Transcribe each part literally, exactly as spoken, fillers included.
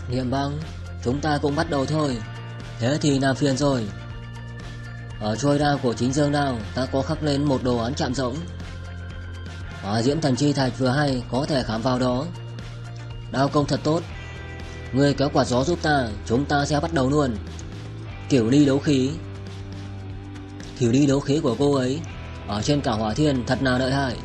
Niệm băng, chúng ta cũng bắt đầu thôi. Thế thì làm phiền rồi. Ở trôi đao của chính dương đao ta có khắc lên một đồ án chạm rỗng. Hỏa diễm thần chi thạch vừa hay có thể khám vào đó. Đao công thật tốt. Ngươi kéo quạt gió giúp ta, chúng ta sẽ bắt đầu luôn. Kiểu ly đấu khí. Kiểu ly đấu khí của cô ấy ở trên cả hỏa thiên thật là lợi hại.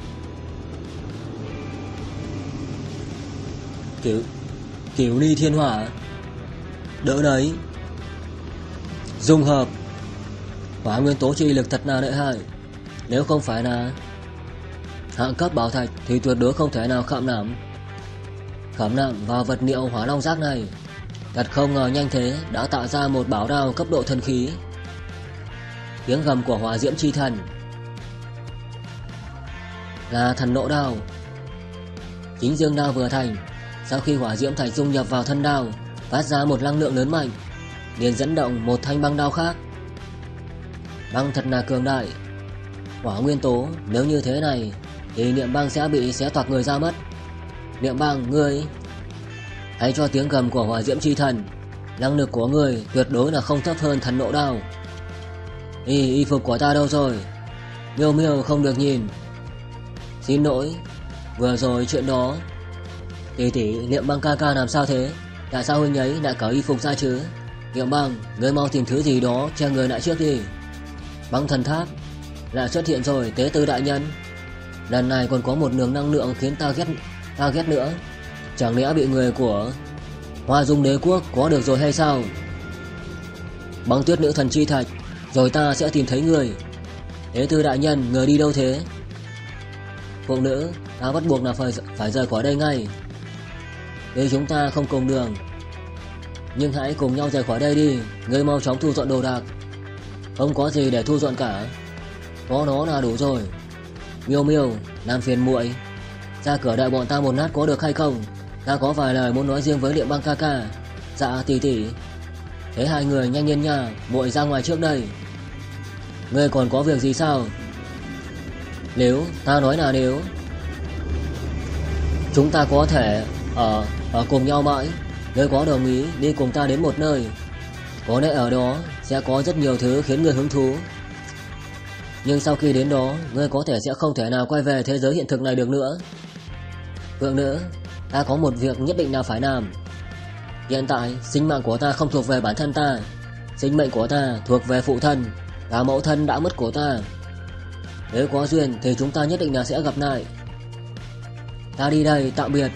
Kiểu Kiểu ly thiên hỏa. Đỡ đấy. Dung hợp. Hỏa nguyên tố chi lực thật là lợi hại. Nếu không phải là hạng cấp bảo thạch thì tuyệt đối không thể nào khảm nạm Khảm nạm vào vật liệu hỏa long giác này. Thật không ngờ nhanh thế đã tạo ra một bảo đao cấp độ thần khí. Tiếng gầm của hỏa diễm chi thần là thần nộ đao. Chính dương đao vừa thành, sau khi hỏa diễm thạch dung nhập vào thân đao, phát ra một năng lượng lớn mạnh, liền dẫn động một thanh băng đao khác. Băng thật là cường đại. Hỏa nguyên tố, nếu như thế này thì niệm băng sẽ bị xé toạc người ra mất. Niệm băng, ngươi hãy cho tiếng gầm của hỏa diễm chi thần. Năng lực của ngươi tuyệt đối là không thấp hơn thần nộ đao. Y, y phục của ta đâu rồi? Miêu miêu không được nhìn. Xin lỗi, vừa rồi chuyện đó. Tỷ tỷ, Niệm băng ca ca làm sao thế? Tại sao huynh ấy lại cởi y phục ra chứ? Niệm băng, ngươi mau tìm thứ gì đó che người lại trước đi. Băng thần tháp lại xuất hiện rồi, tế tư đại nhân. Lần này còn có một đường năng lượng khiến ta ghét ta ghét nữa. Chẳng lẽ bị người của Hoa Dung đế quốc có được rồi hay sao? Băng tuyết nữ thần chi thạch, rồi ta sẽ tìm thấy người. Tế tư đại nhân, người đi đâu thế? Phụ nữ, ta bắt buộc là phải, phải rời khỏi đây ngay. Nếu chúng ta không cùng đường, nhưng hãy cùng nhau rời khỏi đây đi. Ngươi mau chóng thu dọn đồ đạc. Không có gì để thu dọn cả, có nó là đủ rồi. Miêu miêu, làm phiền muội ra cửa đợi bọn ta một lát có được hay không? Ta có vài lời muốn nói riêng với Niệm băng ca ca. Dạ tỷ tỷ. Thế hai người nhanh lên nha, muội ra ngoài trước đây. Ngươi còn có việc gì sao? Nếu, ta nói là nếu chúng ta có thể ở ở cùng nhau mãi. Ngươi có đồng ý đi cùng ta đến một nơi, có lẽ ở đó sẽ có rất nhiều thứ khiến ngươi hứng thú. Nhưng sau khi đến đó, ngươi có thể sẽ không thể nào quay về thế giới hiện thực này được nữa. Phượng nữ, ta có một việc nhất định là phải làm. Hiện tại, sinh mạng của ta không thuộc về bản thân ta. Sinh mệnh của ta thuộc về phụ thân, cả mẫu thân đã mất của ta. Nếu có duyên thì chúng ta nhất định là sẽ gặp lại. Ta đi đây, tạm biệt.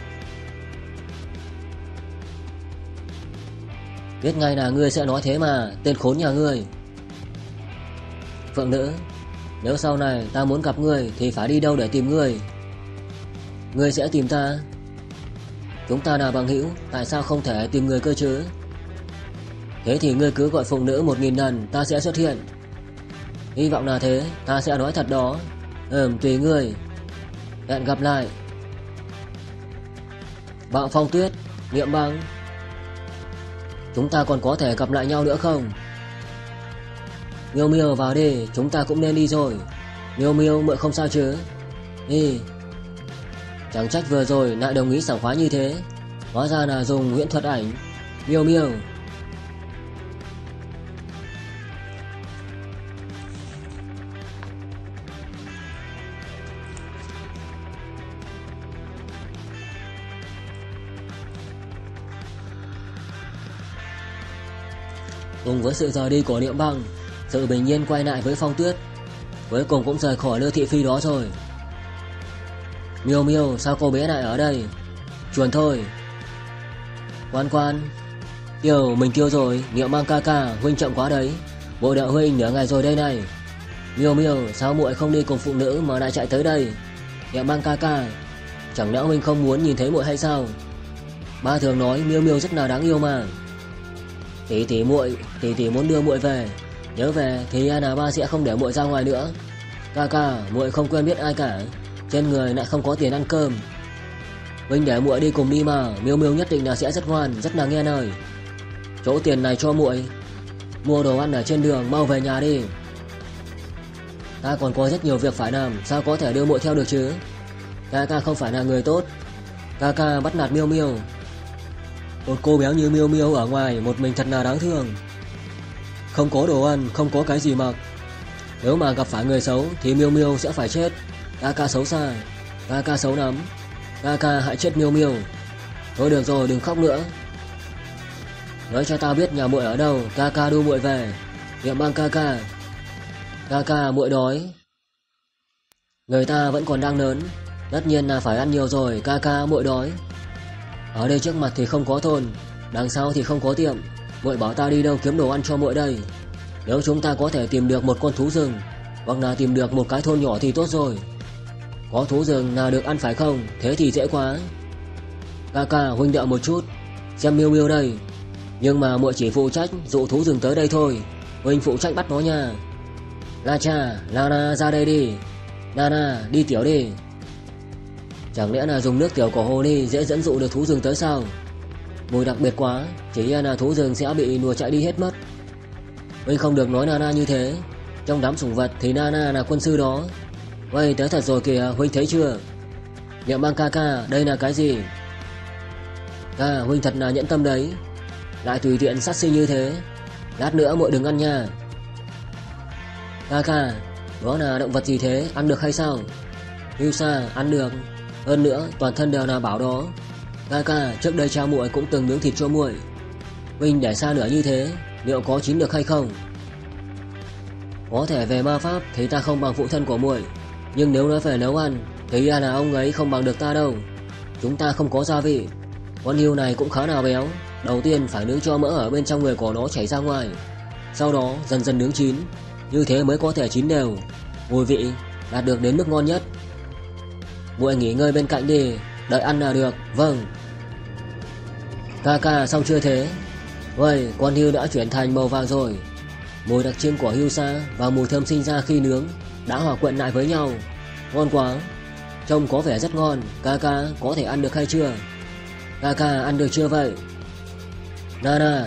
Biết ngay là ngươi sẽ nói thế mà, tên khốn nhà ngươi. Phượng nữ, nếu sau này ta muốn gặp ngươi thì phải đi đâu để tìm ngươi? Ngươi sẽ tìm ta. Chúng ta là bằng hữu, tại sao không thể tìm người cơ chứ? Thế thì ngươi cứ gọi phụ nữ một nghìn lần, ta sẽ xuất hiện. Hy vọng là thế, ta sẽ nói thật đó. Ừm, tùy ngươi. Hẹn gặp lại. Bạo phong tuyết, Niệm băng, chúng ta còn có thể gặp lại nhau nữa không? Miêu miêu vào đi, chúng ta cũng nên đi rồi. Miêu miêu, muội không sao chứ? Đi. Chẳng trách vừa rồi lại đồng ý sảng khoái như thế, hóa ra là dùng huyễn thuật ảnh. Miêu miêu. Cùng với sự rời đi của Niệm băng, sự bình yên quay lại với Phong Tuyết. Cuối cùng cũng rời khỏi nơi thị phi đó rồi. Miêu miêu, sao cô bé lại ở đây? Chuồn thôi. Quan quan, Kiều, mình kêu rồi. Niệm băng ca ca, huynh chậm quá đấy. Bộ đợi huynh nửa ngày rồi đây này. Miêu miêu, sao muội không đi cùng phụ nữ mà lại chạy tới đây? Niệm băng ca ca, chẳng lẽ huynh không muốn nhìn thấy muội hay sao? Ba thường nói miêu miêu rất là đáng yêu mà. Tỷ tỷ muội, tỷ tỷ muốn đưa muội về. Nhớ về thì là ba sẽ không để muội ra ngoài nữa. Ca ca, muội không quen biết ai cả, trên người lại không có tiền ăn cơm. Huynh để muội đi cùng đi mà, miêu miêu nhất định là sẽ rất ngoan, rất là nghe lời. Chỗ tiền này cho muội mua đồ ăn ở trên đường, mau về nhà đi. Ta còn có rất nhiều việc phải làm, sao có thể đưa muội theo được chứ? Ca ca không phải là người tốt. Ca ca bắt nạt miêu miêu. Một cô béo như Miêu Miêu ở ngoài một mình thật là đáng thương. Không có đồ ăn, không có cái gì mặc. Nếu mà gặp phải người xấu thì Miêu Miêu sẽ phải chết. Ca ca xấu xa, ca ca xấu lắm. Ca ca hại chết Miêu Miêu. Thôi được rồi, đừng khóc nữa. Nói cho tao biết nhà muội ở đâu, ca ca đưa muội về. Niệm Băng ca ca. Ca ca, muội đói. Người ta vẫn còn đang lớn, tất nhiên là phải ăn nhiều rồi, ca ca, muội đói. Ở đây trước mặt thì không có thôn, đằng sau thì không có tiệm. Muội bảo ta đi đâu kiếm đồ ăn cho muội đây. Nếu chúng ta có thể tìm được một con thú rừng, hoặc là tìm được một cái thôn nhỏ thì tốt rồi. Có thú rừng là được ăn phải không? Thế thì dễ quá. Ca ca, huynh đợi một chút, xem Miêu Miêu đây. Nhưng mà muội chỉ phụ trách dụ thú rừng tới đây thôi, huynh phụ trách bắt nó nha. La cha, Lana ra đây đi. Nana, đi tiểu đi. Chẳng lẽ là dùng nước tiểu của hồ ly dễ dẫn dụ được thú rừng tới sao? Mùi đặc biệt quá, chỉ e là thú rừng sẽ bị lùa chạy đi hết mất. Huynh không được nói Nana như thế. Trong đám sủng vật thì Nana là quân sư đó. Vậy tới thật rồi kìa, huynh thấy chưa? Niệm Băng ca ca, đây là cái gì? Ca, huynh thật là nhẫn tâm đấy. Lại tùy tiện sát sinh như thế. Lát nữa muội đừng ăn nha. Ca ca, đó là động vật gì thế, ăn được hay sao? Hilsa, ăn được. Hơn nữa, toàn thân đều là bảo đó. Ca ca, trước đây cha muội cũng từng nướng thịt cho muội. Huynh để xa nữa như thế, liệu có chín được hay không? Có thể về ma pháp thì ta không bằng phụ thân của muội, nhưng nếu nói về nấu ăn thì ra là ông ấy không bằng được ta đâu. Chúng ta không có gia vị. Con hươu này cũng khá là béo. Đầu tiên phải nướng cho mỡ ở bên trong người của nó chảy ra ngoài, sau đó dần dần nướng chín. Như thế mới có thể chín đều, mùi vị đạt được đến mức ngon nhất. Muội nghỉ ngơi bên cạnh đi, đợi ăn là được. Vâng. Ca ca, xong chưa thế? Vậy con hươu đã chuyển thành màu vàng rồi. Mùi đặc trưng của hươu sa và mùi thơm sinh ra khi nướng đã hòa quyện lại với nhau. Ngon quá. Trông có vẻ rất ngon. Ca ca, có thể ăn được hay chưa? Ca ca, ăn được chưa vậy? Nana,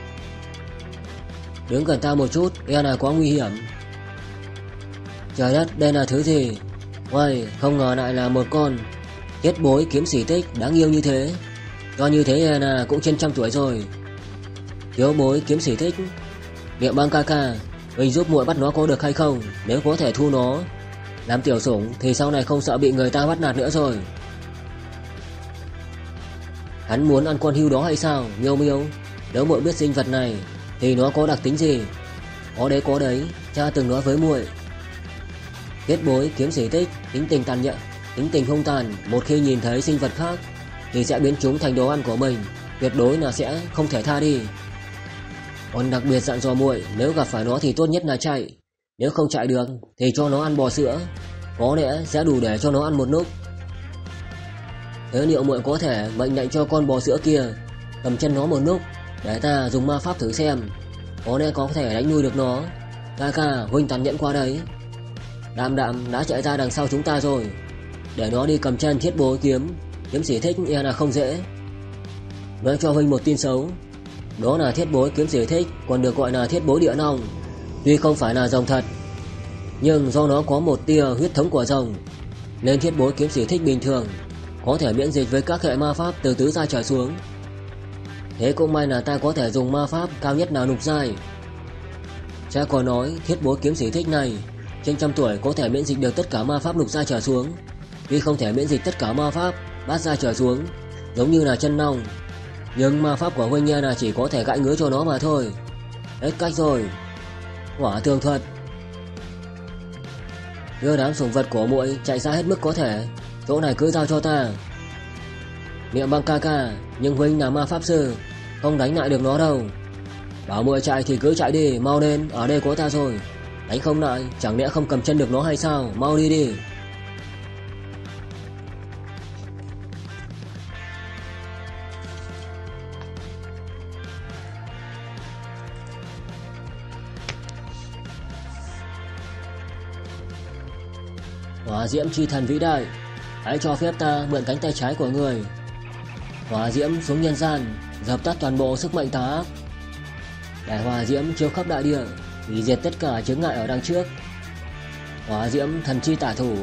đứng gần ta một chút, e là quá nguy hiểm. Trời đất, đây là thứ gì? Uầy, không ngờ lại là một con thiết bối kiếm xỉ tích đáng yêu như thế. Do như thế e là cũng trên trăm tuổi rồi. Thiếu bối kiếm xỉ tích. Niệm Băng ca ca, mình giúp muội bắt nó có được hay không? Nếu có thể thu nó làm tiểu sủng thì sau này không sợ bị người ta bắt nạt nữa rồi. Hắn muốn ăn con hươu đó hay sao? Miêu Miêu, nếu muội biết sinh vật này thì nó có đặc tính gì? Có đấy, có đấy, cha từng nói với muội. Thiết bối kiếm xỉ tích tính tình tàn nhẫn, tính tình hung tàn. Một khi nhìn thấy sinh vật khác thì sẽ biến chúng thành đồ ăn của mình, tuyệt đối là sẽ không thể tha đi. Còn đặc biệt dặn dò muội, nếu gặp phải nó thì tốt nhất là chạy. Nếu không chạy được thì cho nó ăn bò sữa, có lẽ sẽ đủ để cho nó ăn một lúc. Thế liệu muội có thể mệnh lệnh cho con bò sữa kia cầm chân nó một lúc, để ta dùng ma pháp thử xem, có lẽ có thể đánh nuôi được nó. Ca ca, huynh tàn nhẫn qua đấy. Đạm Đạm đã chạy ra đằng sau chúng ta rồi. Để nó đi cầm chân thiết bối kiếm kiếm xỉ thích e là không dễ. Nói cho huynh một tin xấu, đó là thiết bối kiếm xỉ thích còn được gọi là thiết bối địa long. Tuy không phải là rồng thật, nhưng do nó có một tia huyết thống của rồng, nên thiết bối kiếm xỉ thích bình thường có thể miễn dịch với các hệ ma pháp từ tứ giai trở xuống. Thế cũng may là ta có thể dùng ma pháp cao nhất là lục giai. Cha còn nói thiết bối kiếm xỉ thích này trên trăm tuổi có thể miễn dịch được tất cả ma pháp lục giai trở xuống. Tuy không thể miễn dịch tất cả ma pháp bát giai trở xuống, giống như là chân long, nhưng ma pháp của huynh nha là chỉ có thể gãi ngứa cho nó mà thôi. Hết cách rồi. Hỏa tường thuật. Đưa đám sủng vật của muội chạy ra hết mức có thể, chỗ này cứ giao cho ta. Niệm Băng ca ca, nhưng huynh là ma pháp sư, không đánh lại được nó đâu. Bảo muội chạy thì cứ chạy đi, mau lên, ở đây có ta rồi. Đánh không lại, chẳng lẽ không cầm chân được nó hay sao? Mau đi đi. Hỏa diễm chi thần vĩ đại, hãy cho phép ta mượn cánh tay trái của người. Hỏa diễm xuống nhân gian, dập tắt toàn bộ sức mạnh tà ác. Để hỏa diễm chiếu khắp đại địa, hủy diệt tất cả chướng ngại ở đằng trước. Hỏa diễm thần chi tả thủ.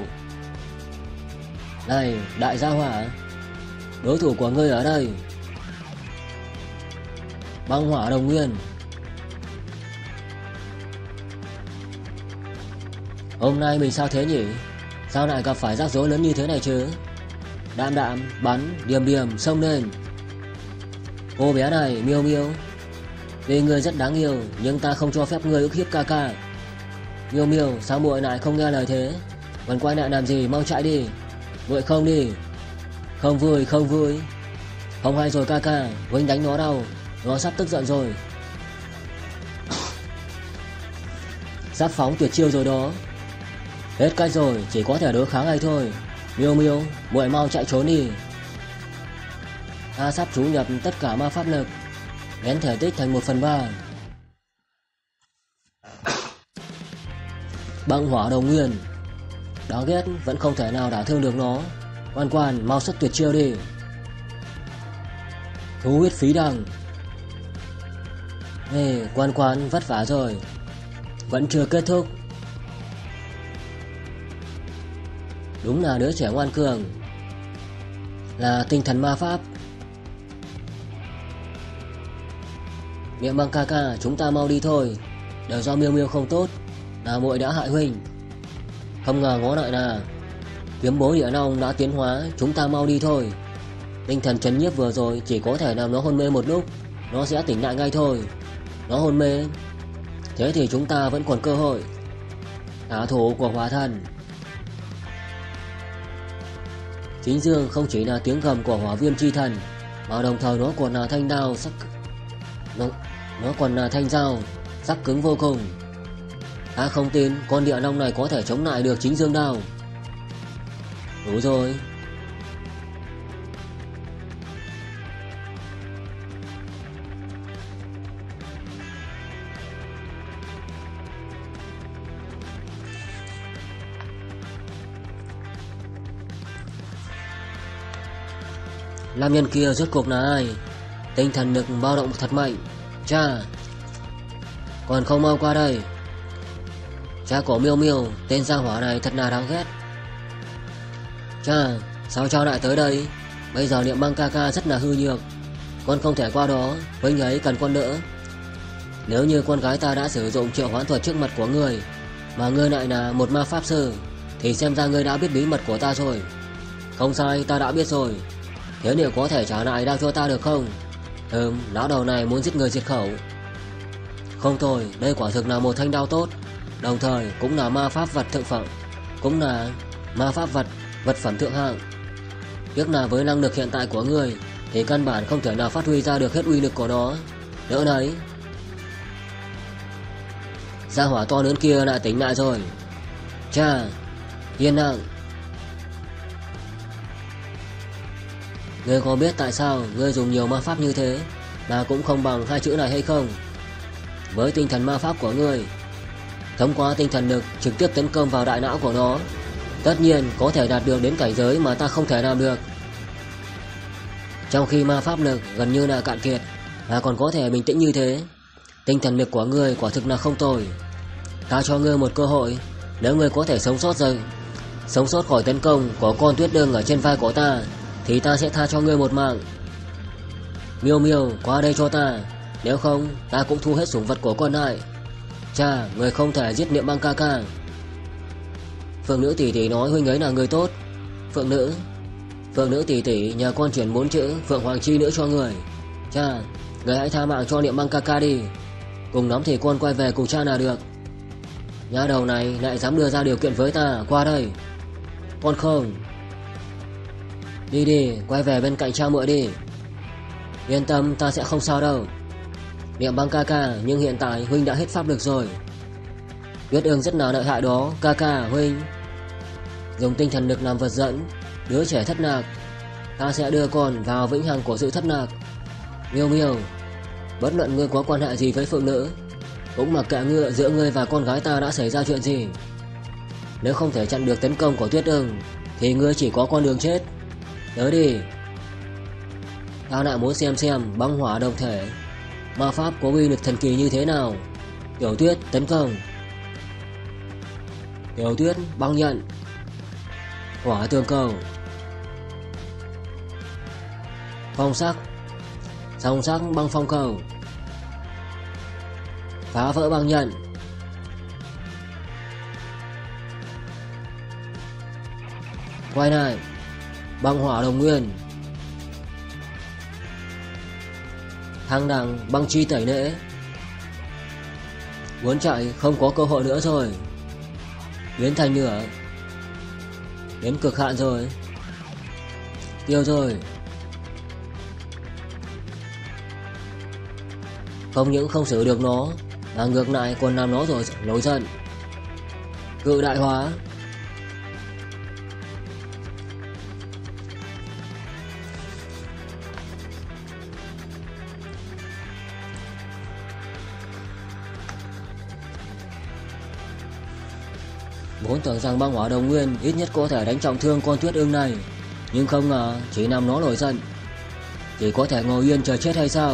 Này đại gia hỏa, đối thủ của ngươi ở đây. Băng hỏa đồng nguyên. Hôm nay mình sao thế nhỉ? Sao lại gặp phải rắc rối lớn như thế này chứ? Đạm đạm, bắn, điềm điềm, xông lên. Cô bé này, Miêu Miêu, vì người rất đáng yêu, nhưng ta không cho phép người ức hiếp ca ca. Miêu Miêu, sao muội lại không nghe lời thế? Còn quay lại làm gì, mau chạy đi. Muội không đi. Không vui, không vui. Không hay rồi ca ca, huynh đánh nó đâu. Nó sắp tức giận rồi. Sắp phóng tuyệt chiêu rồi đó. Hết cách rồi, chỉ có thể đối kháng ngay thôi. Miêu Miêu, muội mau chạy trốn đi. Ta sắp chú nhập tất cả ma pháp lực, nén thể tích thành một phần ba. Băng hỏa đồng nguyên. Đáng ghét, vẫn không thể nào đả thương được nó. Quan quan, mau xuất tuyệt chiêu đi. Thú huyết phí đằng. Ê, quan quan vất vả rồi, vẫn chưa kết thúc. Đúng là đứa trẻ ngoan cường. Là tinh thần ma pháp. Miệng băng ca ca, chúng ta mau đi thôi. Đều do Miêu Miêu không tốt, là muội đã hại huynh. Không ngờ ngó lại là kiếm bối địa long đã tiến hóa. Chúng ta mau đi thôi. Tinh thần chấn nhiếp vừa rồi chỉ có thể làm nó hôn mê một lúc, nó sẽ tỉnh lại ngay thôi. Nó hôn mê, thế thì chúng ta vẫn còn cơ hội. Trả thù của hỏa thần. Chính dương không chỉ là tiếng gầm của hỏa viêm chi thần, mà đồng thời nó còn là thanh đao sắc nó, nó còn là thanh dao sắc cứng vô cùng. Ta không tin con địa long này có thể chống lại được chính dương đao. Đủ rồi. Nam nhân kia rốt cuộc là ai? Tinh thần lực bao động thật mạnh. Cha, còn không mau qua đây. Cha của Miêu Miêu, tên gia hỏa này thật là đáng ghét. Cha, sao cha lại tới đây? Bây giờ niệm băng ca ca rất là hư nhược, con không thể qua đó. Huynh ấy cần con đỡ. Nếu như con gái ta đã sử dụng triệu hoán thuật trước mặt của người, mà ngươi lại là một ma pháp sư, thì xem ra ngươi đã biết bí mật của ta rồi. Không sai, ta đã biết rồi. Nếu liệu có thể trả lại đao cho ta được không? Ừm, lão đầu này muốn giết người diệt khẩu. Không thôi, đây quả thực là một thanh đao tốt, đồng thời cũng là ma pháp vật thượng phẩm, cũng là ma pháp vật vật phẩm thượng hạng. Tiếc là với năng lực hiện tại của người thì căn bản không thể nào phát huy ra được hết uy lực của nó. Đỡ đấy. Gia hỏa to lớn kia lại tỉnh lại rồi. Cha, yên lặng. Ngươi có biết tại sao ngươi dùng nhiều ma pháp như thế mà cũng không bằng hai chữ này hay không? Với tinh thần ma pháp của ngươi, thông qua tinh thần lực trực tiếp tấn công vào đại não của nó, tất nhiên có thể đạt được đến cảnh giới mà ta không thể làm được. Trong khi ma pháp lực gần như là cạn kiệt và còn có thể bình tĩnh như thế, tinh thần lực của ngươi quả thực là không tồi. Ta cho ngươi một cơ hội. Nếu ngươi có thể sống sót rồi sống sót khỏi tấn công của con tuyết đương ở trên vai của ta, thì ta sẽ tha cho ngươi một mạng. Miêu Miêu, qua đây cho ta. Nếu không, ta cũng thu hết sủng vật của con lại. Cha, người không thể giết niệm băng ca ca. Phượng nữ tỷ tỷ nói huynh ấy là người tốt. Phượng nữ Phượng nữ tỷ tỷ, nhờ con chuyển bốn chữ Phượng Hoàng Chi Nữ cho người. Cha, người hãy tha mạng cho niệm băng ca ca đi. Cùng lắm thì con quay về cùng cha là được. Nhà đầu này lại dám đưa ra điều kiện với ta. Qua đây. Con không. Đi đi, quay về bên cạnh cha muội đi. Yên tâm, ta sẽ không sao đâu. Niệm băng ca ca, nhưng hiện tại huynh đã hết pháp lực rồi. Tuyết ương rất là lợi hại đó, ca ca huynh. Dùng tinh thần lực làm vật dẫn, đứa trẻ thất lạc. Ta sẽ đưa con vào vĩnh hằng của sự thất lạc. Miêu Miêu, bất luận ngươi có quan hệ gì với Phượng nữ, cũng mặc kệ ngươi giữa ngươi và con gái ta đã xảy ra chuyện gì. Nếu không thể chặn được tấn công của Tuyết ương, thì ngươi chỉ có con đường chết. Tới đi. Ta lại muốn xem xem băng hỏa đồng thể ma pháp có uy lực thần kỳ như thế nào. Tiểu Tuyết tấn công. Tiểu Tuyết băng nhận. Hỏa tường cầu. Phong sắc. Song sắc băng phong cầu. Phá vỡ băng nhận. Quay lại. Băng hỏa đồng nguyên. Thăng đẳng băng chi tẩy lễ. Muốn chạy không có cơ hội nữa rồi. Biến thành nửa. Đến cực hạn rồi. Tiêu rồi. Không những không xử được nó, mà ngược lại còn làm nó rồi nổi giận. Cự đại hóa. Vốn tưởng rằng băng hỏa đồng nguyên ít nhất có thể đánh trọng thương con tuyết ưng này, nhưng không ngờ chỉ làm nó nổi giận. Chỉ có thể ngồi yên chờ chết hay sao?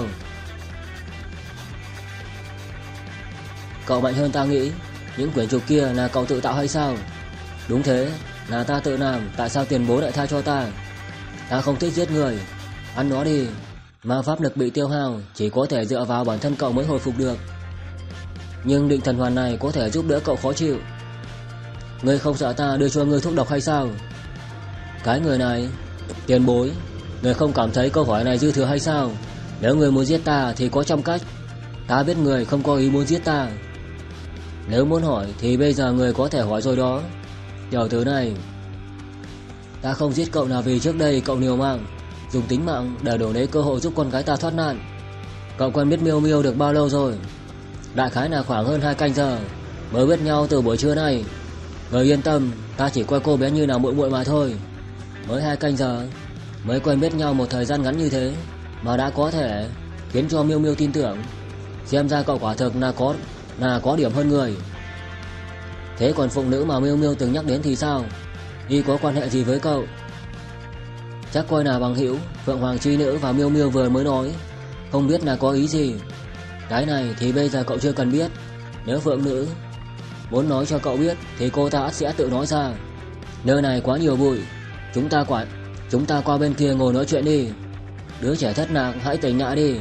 Cậu mạnh hơn ta nghĩ. Những quyển trục kia là cậu tự tạo hay sao? Đúng thế, là ta tự làm. Tại sao tiền bối lại tha cho ta? Ta không thích giết người. Ăn nó đi. Ma pháp lực bị tiêu hao, chỉ có thể dựa vào bản thân cậu mới hồi phục được. Nhưng định thần hoàn này có thể giúp đỡ cậu khó chịu. Ngươi không sợ ta đưa cho ngươi thuốc độc hay sao? Cái người này. Tiền bối, ngươi không cảm thấy câu hỏi này dư thừa hay sao? Nếu ngươi muốn giết ta thì có trăm cách. Ta biết người không có ý muốn giết ta. Nếu muốn hỏi thì bây giờ người có thể hỏi rồi đó. Tiểu tử này, ta không giết cậu là vì trước đây cậu liều mạng, dùng tính mạng để đổi lấy cơ hội giúp con gái ta thoát nạn. Cậu quen biết Miêu Miêu được bao lâu rồi? Đại khái là khoảng hơn hai canh giờ. Mới biết nhau từ buổi trưa này. Người yên tâm, ta chỉ coi cô bé như là muội muội mà thôi. Mới hai canh giờ, mới quen biết nhau một thời gian ngắn như thế mà đã có thể khiến cho Miêu Miêu tin tưởng. Xem ra cậu quả thực là có là có điểm hơn người. Thế còn phụ nữ mà Miêu Miêu từng nhắc đến thì sao? Y có quan hệ gì với cậu? Chắc coi là bằng hữu. Phượng Hoàng Chi Nữ và Miêu Miêu vừa mới nói, không biết là có ý gì. Cái này thì bây giờ cậu chưa cần biết. Nếu Phượng Nữ muốn nói cho cậu biết thì cô ta sẽ tự nói ra. Nơi này quá nhiều bụi. Chúng ta quả Chúng ta qua bên kia ngồi nói chuyện đi. Đứa trẻ thất lạc hãy tỉnh lại đi.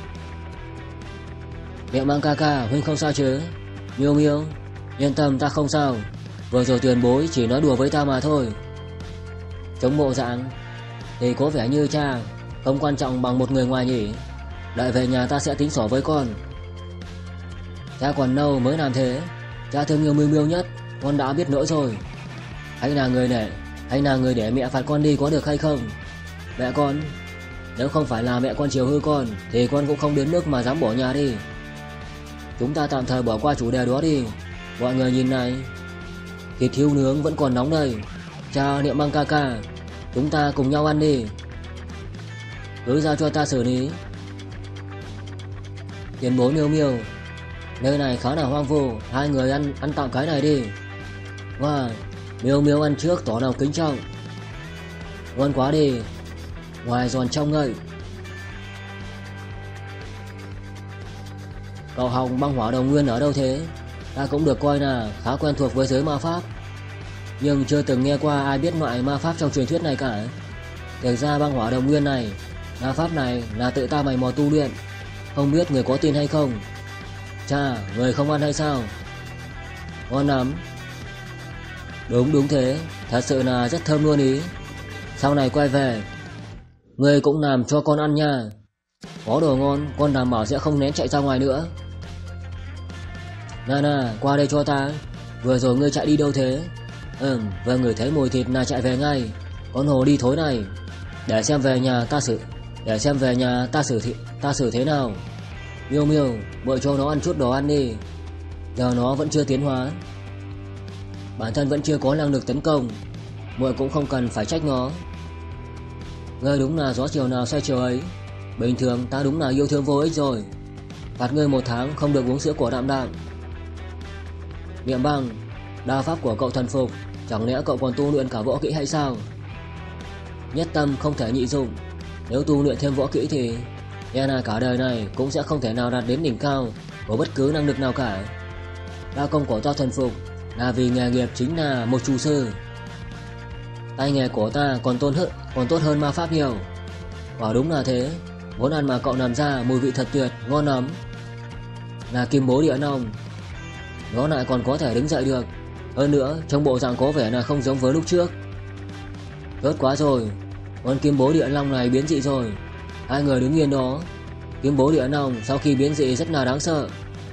Miệng Băng ca ca, huynh không sao chứ? Miêu Miêu, yên tâm, ta không sao. Vừa rồi tiền bối chỉ nói đùa với ta mà thôi. Chống bộ dạng thì có vẻ như cha không quan trọng bằng một người ngoài nhỉ. Đợi về nhà ta sẽ tính sổ với con. Cha còn lâu mới làm thế. Cha thương yêu Miêu Miêu nhất, con đã biết lỗi rồi. Anh là người để Anh là người để mẹ phạt con đi có được hay không? Mẹ con, nếu không phải là mẹ con chiều hư con thì con cũng không đến mức mà dám bỏ nhà đi. Chúng ta tạm thời bỏ qua chủ đề đó đi. Mọi người nhìn này, thịt thiêu nướng vẫn còn nóng đây. Cha Niệm Băng ca ca, chúng ta cùng nhau ăn đi. Cứ giao cho ta xử lý. Tiền bối Miêu Miêu, nơi này khá là hoang vu, hai người ăn ăn tạm cái này đi. Wow, Miêu Miêu ăn trước tỏ lòng kính trọng. Ngon quá đi, ngoài giòn trong ngậy. Cậu học băng hỏa đồng nguyên ở đâu thế? Ta cũng được coi là khá quen thuộc với giới ma pháp, nhưng chưa từng nghe qua ai biết loại ma pháp trong truyền thuyết này cả. Thực ra băng hỏa đồng nguyên này, ma pháp này là tự ta mày mò tu luyện. Không biết người có tin hay không? Chà, người không ăn hay sao? Ngon lắm. Đúng đúng thế, thật sự là rất thơm luôn ý. Sau này quay về, người cũng làm cho con ăn nha. Có đồ ngon, con đảm bảo sẽ không nén chạy ra ngoài nữa. Nana, qua đây cho ta. Vừa rồi ngươi chạy đi đâu thế? Ừm, vừa ngửi thấy mùi thịt là chạy về ngay. Con hồ đi thối này. Để xem về nhà ta xử Để xem về nhà ta xử thị, ta xử thế nào. Miêu Miêu, bội cho nó ăn chút đồ ăn đi. Giờ nó vẫn chưa tiến hóa, bản thân vẫn chưa có năng lực tấn công. Muội cũng không cần phải trách nó. Ngươi đúng là gió chiều nào xoay chiều ấy. Bình thường ta đúng là yêu thương vô ích rồi. Phạt ngươi một tháng không được uống sữa của Đạm Đạm. Niệm Băng, đao pháp của cậu thần phục, chẳng lẽ cậu còn tu luyện cả võ kỹ hay sao? Nhất tâm không thể nhị dụng. Nếu tu luyện thêm võ kỹ thì e là cả đời này cũng sẽ không thể nào đạt đến đỉnh cao của bất cứ năng lực nào cả. Đao công của ta thần phục là vì nghề nghiệp chính là một chủ sư. Tay nghề của ta còn tốt hơn, còn tốt hơn ma pháp nhiều. Quả đúng là thế. Món ăn mà cậu làm ra mùi vị thật tuyệt, ngon lắm. là kim bố địa long. Nó lại còn có thể đứng dậy được. Hơn nữa trong bộ dạng có vẻ là không giống với lúc trước. Tốt quá rồi, con kim bố địa long này biến dị rồi. Hai người đứng yên đó. Kim bố địa long sau khi biến dị rất là đáng sợ.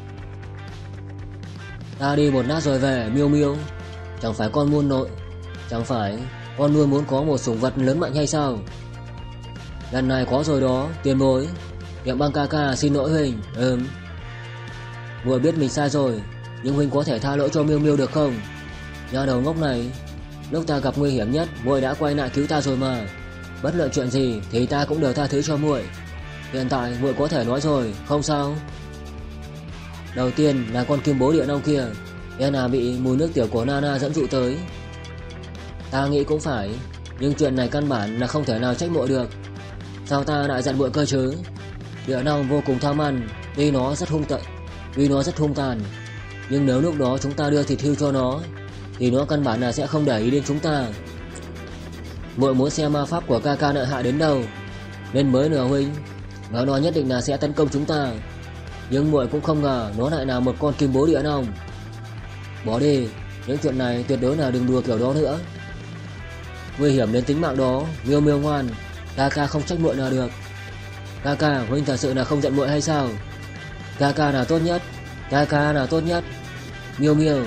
Ta đi một lát rồi về, Miêu Miêu. Chẳng phải con muốn nội Chẳng phải con luôn muốn có một sủng vật lớn mạnh hay sao? Lần này có rồi đó, tiền bối. Niệm Băng ca ca xin lỗi huynh. Ừm. Muội biết mình sai rồi, nhưng huynh có thể tha lỗi cho Miêu Miêu được không? Nha đầu ngốc này, lúc ta gặp nguy hiểm nhất, muội đã quay lại cứu ta rồi mà. Bất luận chuyện gì thì ta cũng đều tha thứ cho muội. Hiện tại muội có thể nói rồi, không sao? Đầu tiên là con kim bố địa long kia, e là bị mùi nước tiểu của Nana dẫn dụ tới. Ta nghĩ cũng phải, nhưng chuyện này căn bản là không thể nào trách muội được. Sao ta lại giận muội cơ chứ? Địa long vô cùng tham ăn, tuy nó rất hung tận, tuy nó rất hung tàn, nhưng nếu lúc đó chúng ta đưa thịt hươu cho nó thì nó căn bản là sẽ không để ý đến chúng ta. Muội muốn xem ma pháp của ca ca lợi hại đến đâu, nên mới nửa huynh, và nó nhất định là sẽ tấn công chúng ta. Nhưng muội cũng không ngờ nó lại là một con kim bố địa long. Bỏ đi, những chuyện này tuyệt đối là đừng đùa kiểu đó nữa. Nguy hiểm đến tính mạng đó, Miêu Miêu ngoan, ca ca không trách muội nào được. Ca ca, huynh thật sự là không giận muội hay sao? Ca ca là tốt nhất, ca ca là tốt nhất. Miêu Miêu,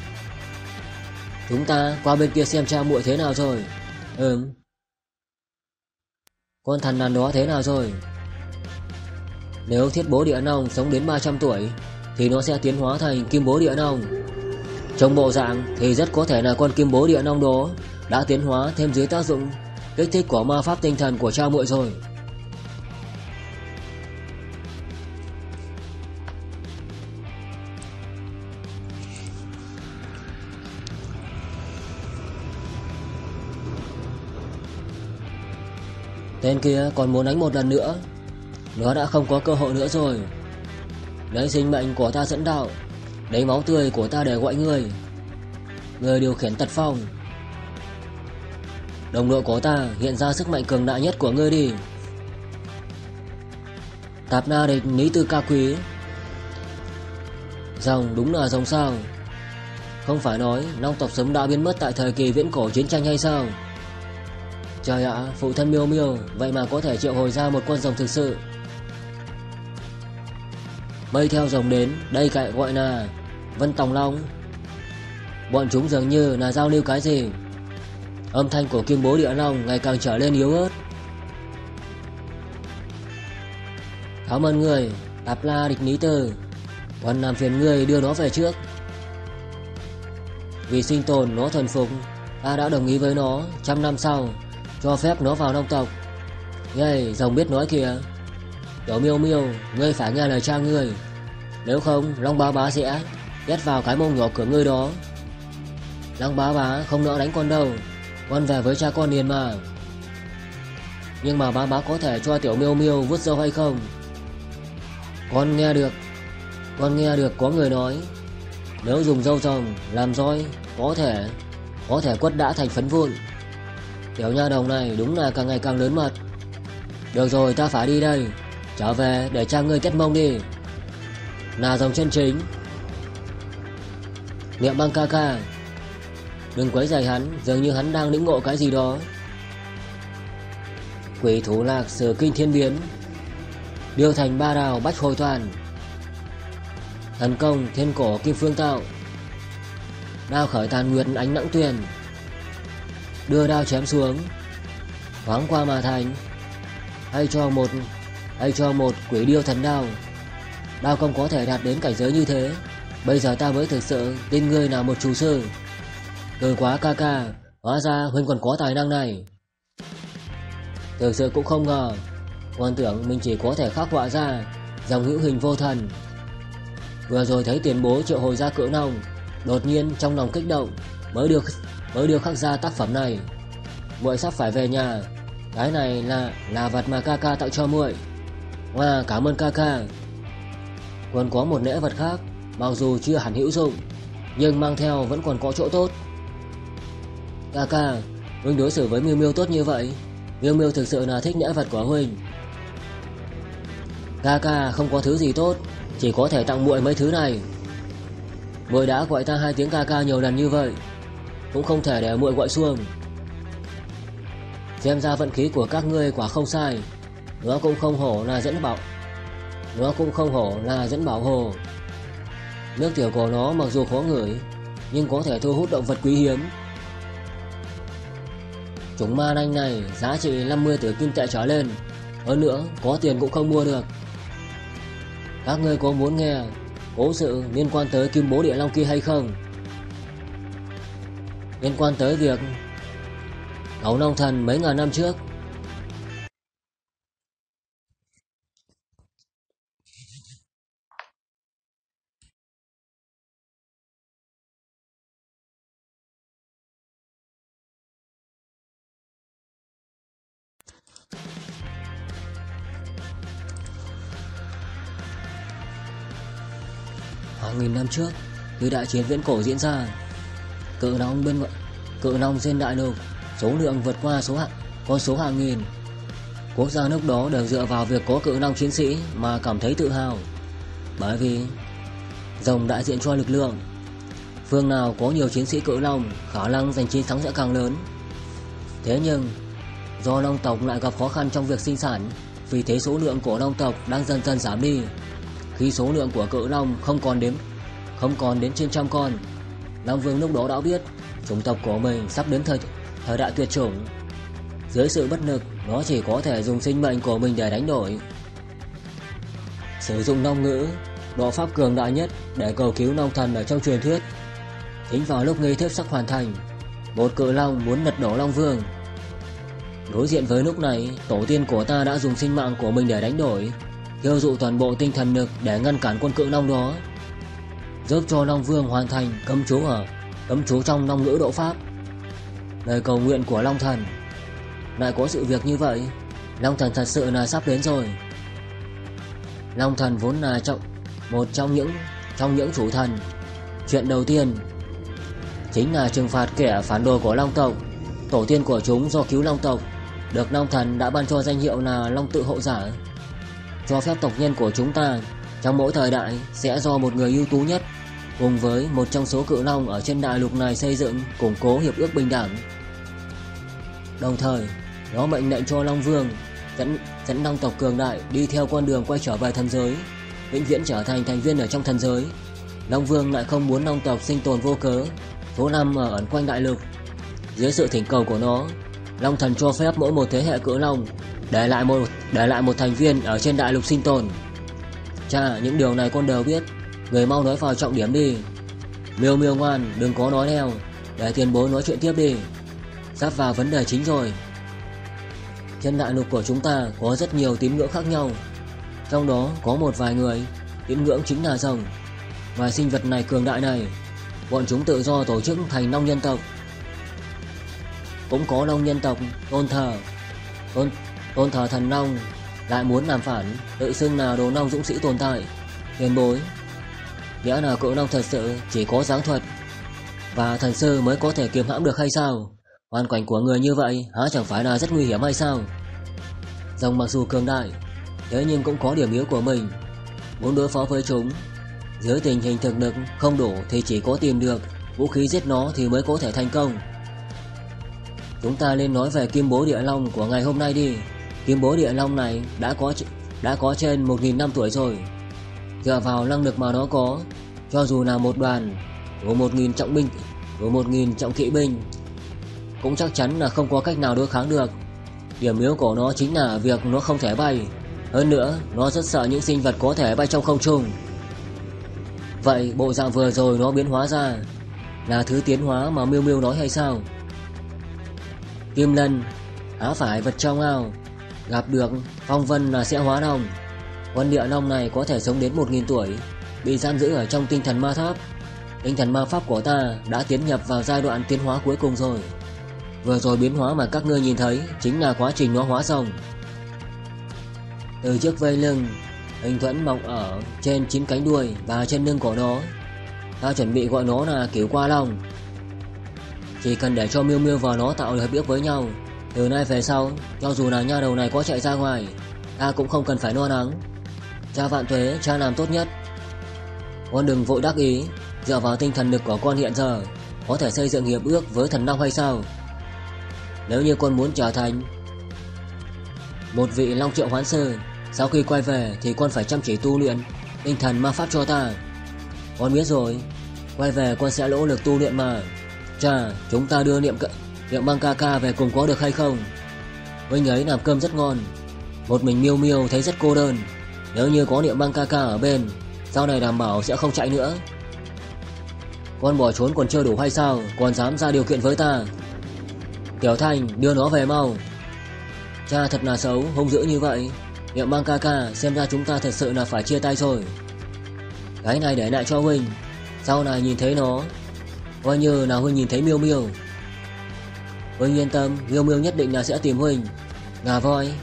chúng ta qua bên kia xem cha muội thế nào rồi. Ừm. Con thằn lằn đó thế nào rồi? Nếu thiết bố địa long sống đến ba trăm tuổi thì nó sẽ tiến hóa thành kim bố địa long. Trong bộ dạng thì rất có thể là con kim bố địa long đó đã tiến hóa thêm dưới tác dụng kích thích của ma pháp tinh thần của cha muội rồi. Tên kia còn muốn đánh một lần nữa. Nó đã không có cơ hội nữa rồi. Lấy sinh mệnh của ta dẫn đạo, lấy máu tươi của ta để gọi người. Người điều khiển tật phong. Đồng đội của ta hiện ra sức mạnh cường đại nhất của ngươi đi. Tạp na địch lý tư ca quý. Rồng đúng là rồng sao? Không phải nói long tộc sớm đã biến mất tại thời kỳ viễn cổ chiến tranh hay sao? Trời ạ, phụ thân Miêu Miêu vậy mà có thể triệu hồi ra một con rồng thực sự. Mây theo rồng đến, đây cạnh gọi là Vân Tòng Long. Bọn chúng dường như là giao lưu cái gì. Âm thanh của kim bố địa long ngày càng trở lên yếu ớt. Cảm ơn người, Tạp La địch lý tư. Còn làm phiền người đưa nó về trước. Vì sinh tồn nó thuần phục, ta đã đồng ý với nó trăm năm sau cho phép nó vào long tộc. Nghe rồng biết nói kìa. Tiểu Miêu Miêu, ngươi phải nghe lời cha ngươi. Nếu không Long Bá Bá sẽ nhét vào cái mông nhỏ của ngươi đó. Long Bá Bá không nỡ đánh con đâu, con về với cha con liền mà. Nhưng mà Bá Bá có thể cho Tiểu Miêu Miêu vuốt râu hay không? Con nghe được Con nghe được có người nói nếu dùng râu rồng làm roi Có thể Có thể quất đã thành phấn vụn. Tiểu nha đầu này đúng là càng ngày càng lớn mật. Được rồi, ta phải đi đây. Trở về để cha ngươi kết mông đi. Là dòng chân chính. Niệm Băng ca ca, đừng quấy rầy hắn, dường như hắn đang lĩnh ngộ cái gì đó. Quỷ thủ lạc sử kinh thiên biến. Điêu thành ba đào bách hồi toàn. Thần công thiên cổ kim phương tạo. Đao khởi tàn nguyệt ánh nắng tuyền. Đưa đao chém xuống, thoáng qua mà thành. Hay cho một Hay cho một quỷ điêu thần đao. Đao công có thể đạt đến cảnh giới như thế. Bây giờ ta mới thực sự tin ngươi là một chủ sư. Cười quá ca ca, hóa ra huynh còn có tài năng này. Thực sự cũng không ngờ, còn tưởng mình chỉ có thể khắc họa ra dòng hữu hình vô thần. Vừa rồi thấy tiền bố triệu hồi ra cự long, đột nhiên trong lòng kích động, mới được mới được khắc ra tác phẩm này. Muội sắp phải về nhà. Cái này là là vật mà ca ca tặng cho muội. Wow, cảm ơn ca ca. Còn có một lễ vật khác, mặc dù chưa hẳn hữu dụng, nhưng mang theo vẫn còn có chỗ tốt. Ca ca, huynh đối xử với Miêu Miêu tốt như vậy, Miêu Miêu thực sự là thích lễ vật của huynh. Ca ca không có thứ gì tốt, chỉ có thể tặng muội mấy thứ này. Muội đã gọi ta hai tiếng ca ca nhiều lần như vậy, cũng không thể để muội gọi xuông. Xem ra vận khí của các ngươi quả không sai. Nó cũng không hổ là dẫn bảo Nó cũng không hổ là dẫn bảo hồ. Nước tiểu của nó mặc dù khó ngửi, nhưng có thể thu hút động vật quý hiếm. Chúng ma nanh này giá trị năm mươi tử kim tệ trở lên, hơn nữa có tiền cũng không mua được. Các ngươi có muốn nghe cố sự liên quan tới kim bố địa long kia hay không? Liên quan tới việc Gấu Long Thần mấy ngàn năm trước. Hàng nghìn năm trước, khi đại chiến viễn cổ diễn ra, cự long bên ngoại cự long trên đại lục số lượng vượt qua số hạng con số hàng nghìn. Quốc gia lúc đó đều dựa vào việc có cự long chiến sĩ mà cảm thấy tự hào, bởi vì rồng đại diện cho lực lượng. Phương nào có nhiều chiến sĩ cự long, khả năng giành chiến thắng sẽ càng lớn. Thế nhưng do long tộc lại gặp khó khăn trong việc sinh sản, vì thế số lượng của long tộc đang dần dần giảm đi. Khi số lượng của cự long không còn đến không còn đến trên trăm con, Long Vương lúc đó đã biết chủng tộc của mình sắp đến thời thời đại tuyệt chủng. Dưới sự bất lực, nó chỉ có thể dùng sinh mệnh của mình để đánh đổi, sử dụng long ngữ, đạo pháp cường đại nhất để cầu cứu long thần ở trong truyền thuyết. Chính vào lúc nghi thức sắp hoàn thành, một cự long muốn lật đổ Long Vương. Đối diện với lúc này, tổ tiên của ta đã dùng sinh mạng của mình để đánh đổi, thiêu dụ toàn bộ tinh thần lực để ngăn cản con cự long đó, giúp cho Long Vương hoàn thành cấm chú ở cấm chú trong long ngữ độ pháp, lời cầu nguyện của Long Thần. Lại có sự việc như vậy, Long Thần thật sự là sắp đến rồi. Long Thần vốn là trọng một trong những trong những chủ thần. Chuyện đầu tiên chính là trừng phạt kẻ phản đồ của Long tộc. Tổ tiên của chúng do cứu Long tộc, được Long Thần đã ban cho danh hiệu là Long Tự Hộ Giả, cho phép tộc nhân của chúng ta trong mỗi thời đại sẽ do một người ưu tú nhất cùng với một trong số cự long ở trên đại lục này xây dựng củng cố hiệp ước bình đẳng. Đồng thời, nó mệnh lệnh cho Long Vương dẫn dẫn long tộc cường đại đi theo con đường quay trở về thần giới, vĩnh viễn trở thành thành viên ở trong thần giới. Long Vương lại không muốn long tộc sinh tồn vô cớ, số năm ở ẩn quanh đại lục. Dưới sự thỉnh cầu của nó, Long Thần cho phép mỗi một thế hệ cự long để lại một để lại một thành viên ở trên đại lục sinh tồn. Cha, những điều này con đều biết, người mau nói vào trọng điểm đi. Miêu Miêu ngoan, đừng có nói theo, để tiền bối nói chuyện tiếp đi. Sắp vào vấn đề chính rồi. Trên đại lục của chúng ta có rất nhiều tín ngưỡng khác nhau, trong đó có một vài người tín ngưỡng chính là rồng. Vài sinh vật này cường đại này, bọn chúng tự do tổ chức thành long nhân tộc. Cũng có long nhân tộc tôn thờ tôn, tôn thờ thần long, lại muốn làm phản, tự xưng là đồ long dũng sĩ tồn tại. Tiền bối, nghĩa là cự long thật sự chỉ có giáng thuật và thần sư mới có thể kiềm hãm được hay sao? Hoàn cảnh của người như vậy há chẳng phải là rất nguy hiểm hay sao? Rồng mặc dù cường đại, thế nhưng cũng có điểm yếu của mình. Muốn đối phó với chúng, dưới tình hình thực lực không đủ thì chỉ có tìm được vũ khí giết nó thì mới có thể thành công. Chúng ta nên nói về kim bố địa long của ngày hôm nay đi. Kim bố địa long này đã có đã có trên một nghìn năm tuổi rồi. Dựa vào năng lực mà nó có, cho dù là một đoàn của một nghìn trọng binh của một nghìn trọng kỵ binh cũng chắc chắn là không có cách nào đối kháng được. Điểm yếu của nó chính là việc nó không thể bay. Hơn nữa, nó rất sợ những sinh vật có thể bay trong không trung. Vậy bộ dạng vừa rồi nó biến hóa ra là thứ tiến hóa mà Miêu Miêu nói hay sao? Kim lân há phải vật trong ao, gặp được phong vân là sẽ hóa long. Con địa long này có thể sống đến một nghìn tuổi, bị giam giữ ở trong tinh thần ma tháp. Tinh thần ma pháp của ta đã tiến nhập vào giai đoạn tiến hóa cuối cùng rồi. Vừa rồi biến hóa mà các ngươi nhìn thấy chính là quá trình nó hóa rồng. Từ chiếc vây lưng, hình thuẫn mọc ở trên chín cánh đuôi và trên lưng của nó, ta chuẩn bị gọi nó là Cửu Qua Long. Chỉ cần để cho Miêu Miêu và nó tạo được hiệp ước với nhau, từ nay về sau, cho dù là nha đầu này có chạy ra ngoài, ta cũng không cần phải lo lắng. Cha vạn tuế, cha làm tốt nhất, Con đừng vội đắc ý. Dựa vào tinh thần lực của con hiện giờ, có thể xây dựng hiệp ước với thần long hay sao? Nếu như con muốn trở thành một vị long triệu hoán sư, sau khi quay về thì con phải chăm chỉ tu luyện tinh thần ma pháp cho ta. Con biết rồi, quay về con sẽ nỗ lực tu luyện mà. Chà, chúng ta đưa niệm niệm băng ca ca về cùng có được hay không? Huynh ấy làm cơm rất ngon. Một mình Miêu Miêu thấy rất cô đơn. Nếu như có niệm băng ca ca ở bên, sau này đảm bảo sẽ không chạy nữa. Con bỏ trốn còn chưa đủ hay sao, còn dám ra điều kiện với ta? Tiểu Thanh, đưa nó về mau. Cha thật là xấu, hung dữ như vậy. Niệm băng ca ca, xem ra chúng ta thật sự là phải chia tay rồi. Cái này để lại cho huynh, sau này nhìn thấy nó coi như là huynh nhìn thấy Miêu Miêu. Huynh yên tâm, Miêu Miêu nhất định là sẽ tìm huynh. Ngà voi.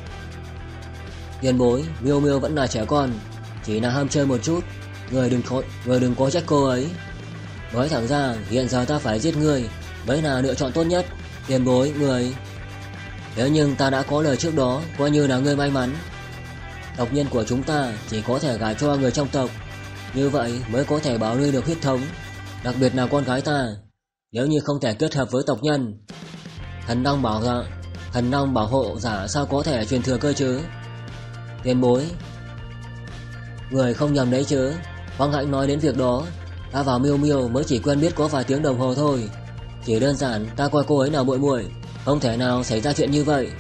Tiền bối, Miêu Miêu vẫn là trẻ con, chỉ là ham chơi một chút. Người đừng có, người đừng có trách cô ấy. Nói thẳng ra, hiện giờ ta phải giết người mới là lựa chọn tốt nhất. Tiền bối, người. Thế nhưng ta đã có lời trước đó, coi như là ngươi may mắn. Tộc nhân của chúng ta chỉ có thể gả cho người trong tộc, như vậy mới có thể bảo lưu được huyết thống. Đặc biệt là con gái ta, nếu như không thể kết hợp với tộc nhân, thần long bảo giả, thần long bảo hộ giả sao có thể truyền thừa cơ chứ? Tiền bối, người không nhầm đấy chứ? Hoàng Hạnh nói đến việc đó, ta và Miêu Miêu mới chỉ quen biết có vài tiếng đồng hồ thôi. Chỉ đơn giản ta coi cô ấy là muội muội, không thể nào xảy ra chuyện như vậy.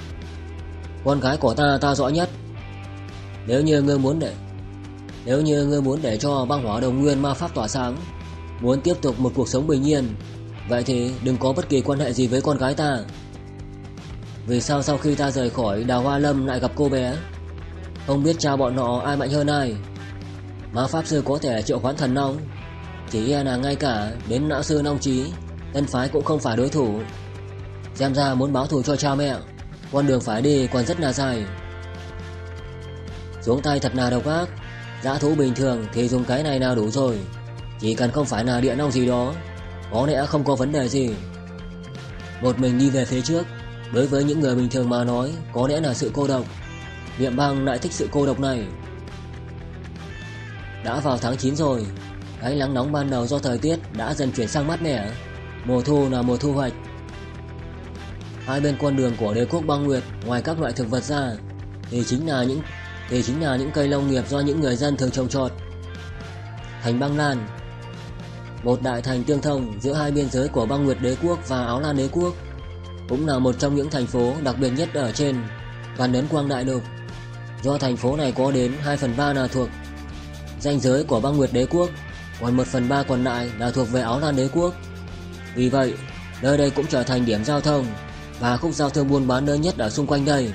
Con gái của ta ta rõ nhất. Nếu như ngươi muốn để Nếu như ngươi muốn để cho băng hỏa đồng nguyên ma pháp tỏa sáng, muốn tiếp tục một cuộc sống bình yên, vậy thì đừng có bất kỳ quan hệ gì với con gái ta. Vì sao sau khi ta rời khỏi Đào Hoa Lâm lại gặp cô bé? Không biết cha bọn họ ai mạnh hơn ai. Ma pháp sư có thể triệu hoán thần long, chỉ e là ngay cả đến lão sư Long Trí, tân phái cũng không phải đối thủ. Xem ra muốn báo thù cho cha mẹ, con đường phải đi còn rất là dài. Xuống tay thật là độc ác. Dã thú bình thường thì dùng cái này nào đủ rồi, chỉ cần không phải là địa long gì đó, có lẽ không có vấn đề gì. Một mình đi về phía trước, đối với những người bình thường mà nói, có lẽ là sự cô độc. Niệm băng lại thích sự cô độc này. Đã vào tháng chín rồi, cái nắng nóng ban đầu do thời tiết đã dần chuyển sang mát mẻ. Mùa thu là mùa thu hoạch. Hai bên con đường của đế quốc băng nguyệt, ngoài các loại thực vật ra, thì chính là những thì chính là những cây nông nghiệp do những người dân thường trồng trọt. Thành Băng Lan, một đại thành tương thông giữa hai biên giới của băng nguyệt đế quốc và Áo Lan đế quốc, cũng là một trong những thành phố đặc biệt nhất ở trên toàn Ấn Quang đại lục. Do thành phố này có đến hai phần ba là thuộc ranh giới của băng nguyệt đế quốc, còn một phần ba còn lại là thuộc về Áo Lan đế quốc. Vì vậy, nơi đây cũng trở thành điểm giao thông và khúc giao thương buôn bán lớn nhất ở xung quanh đây.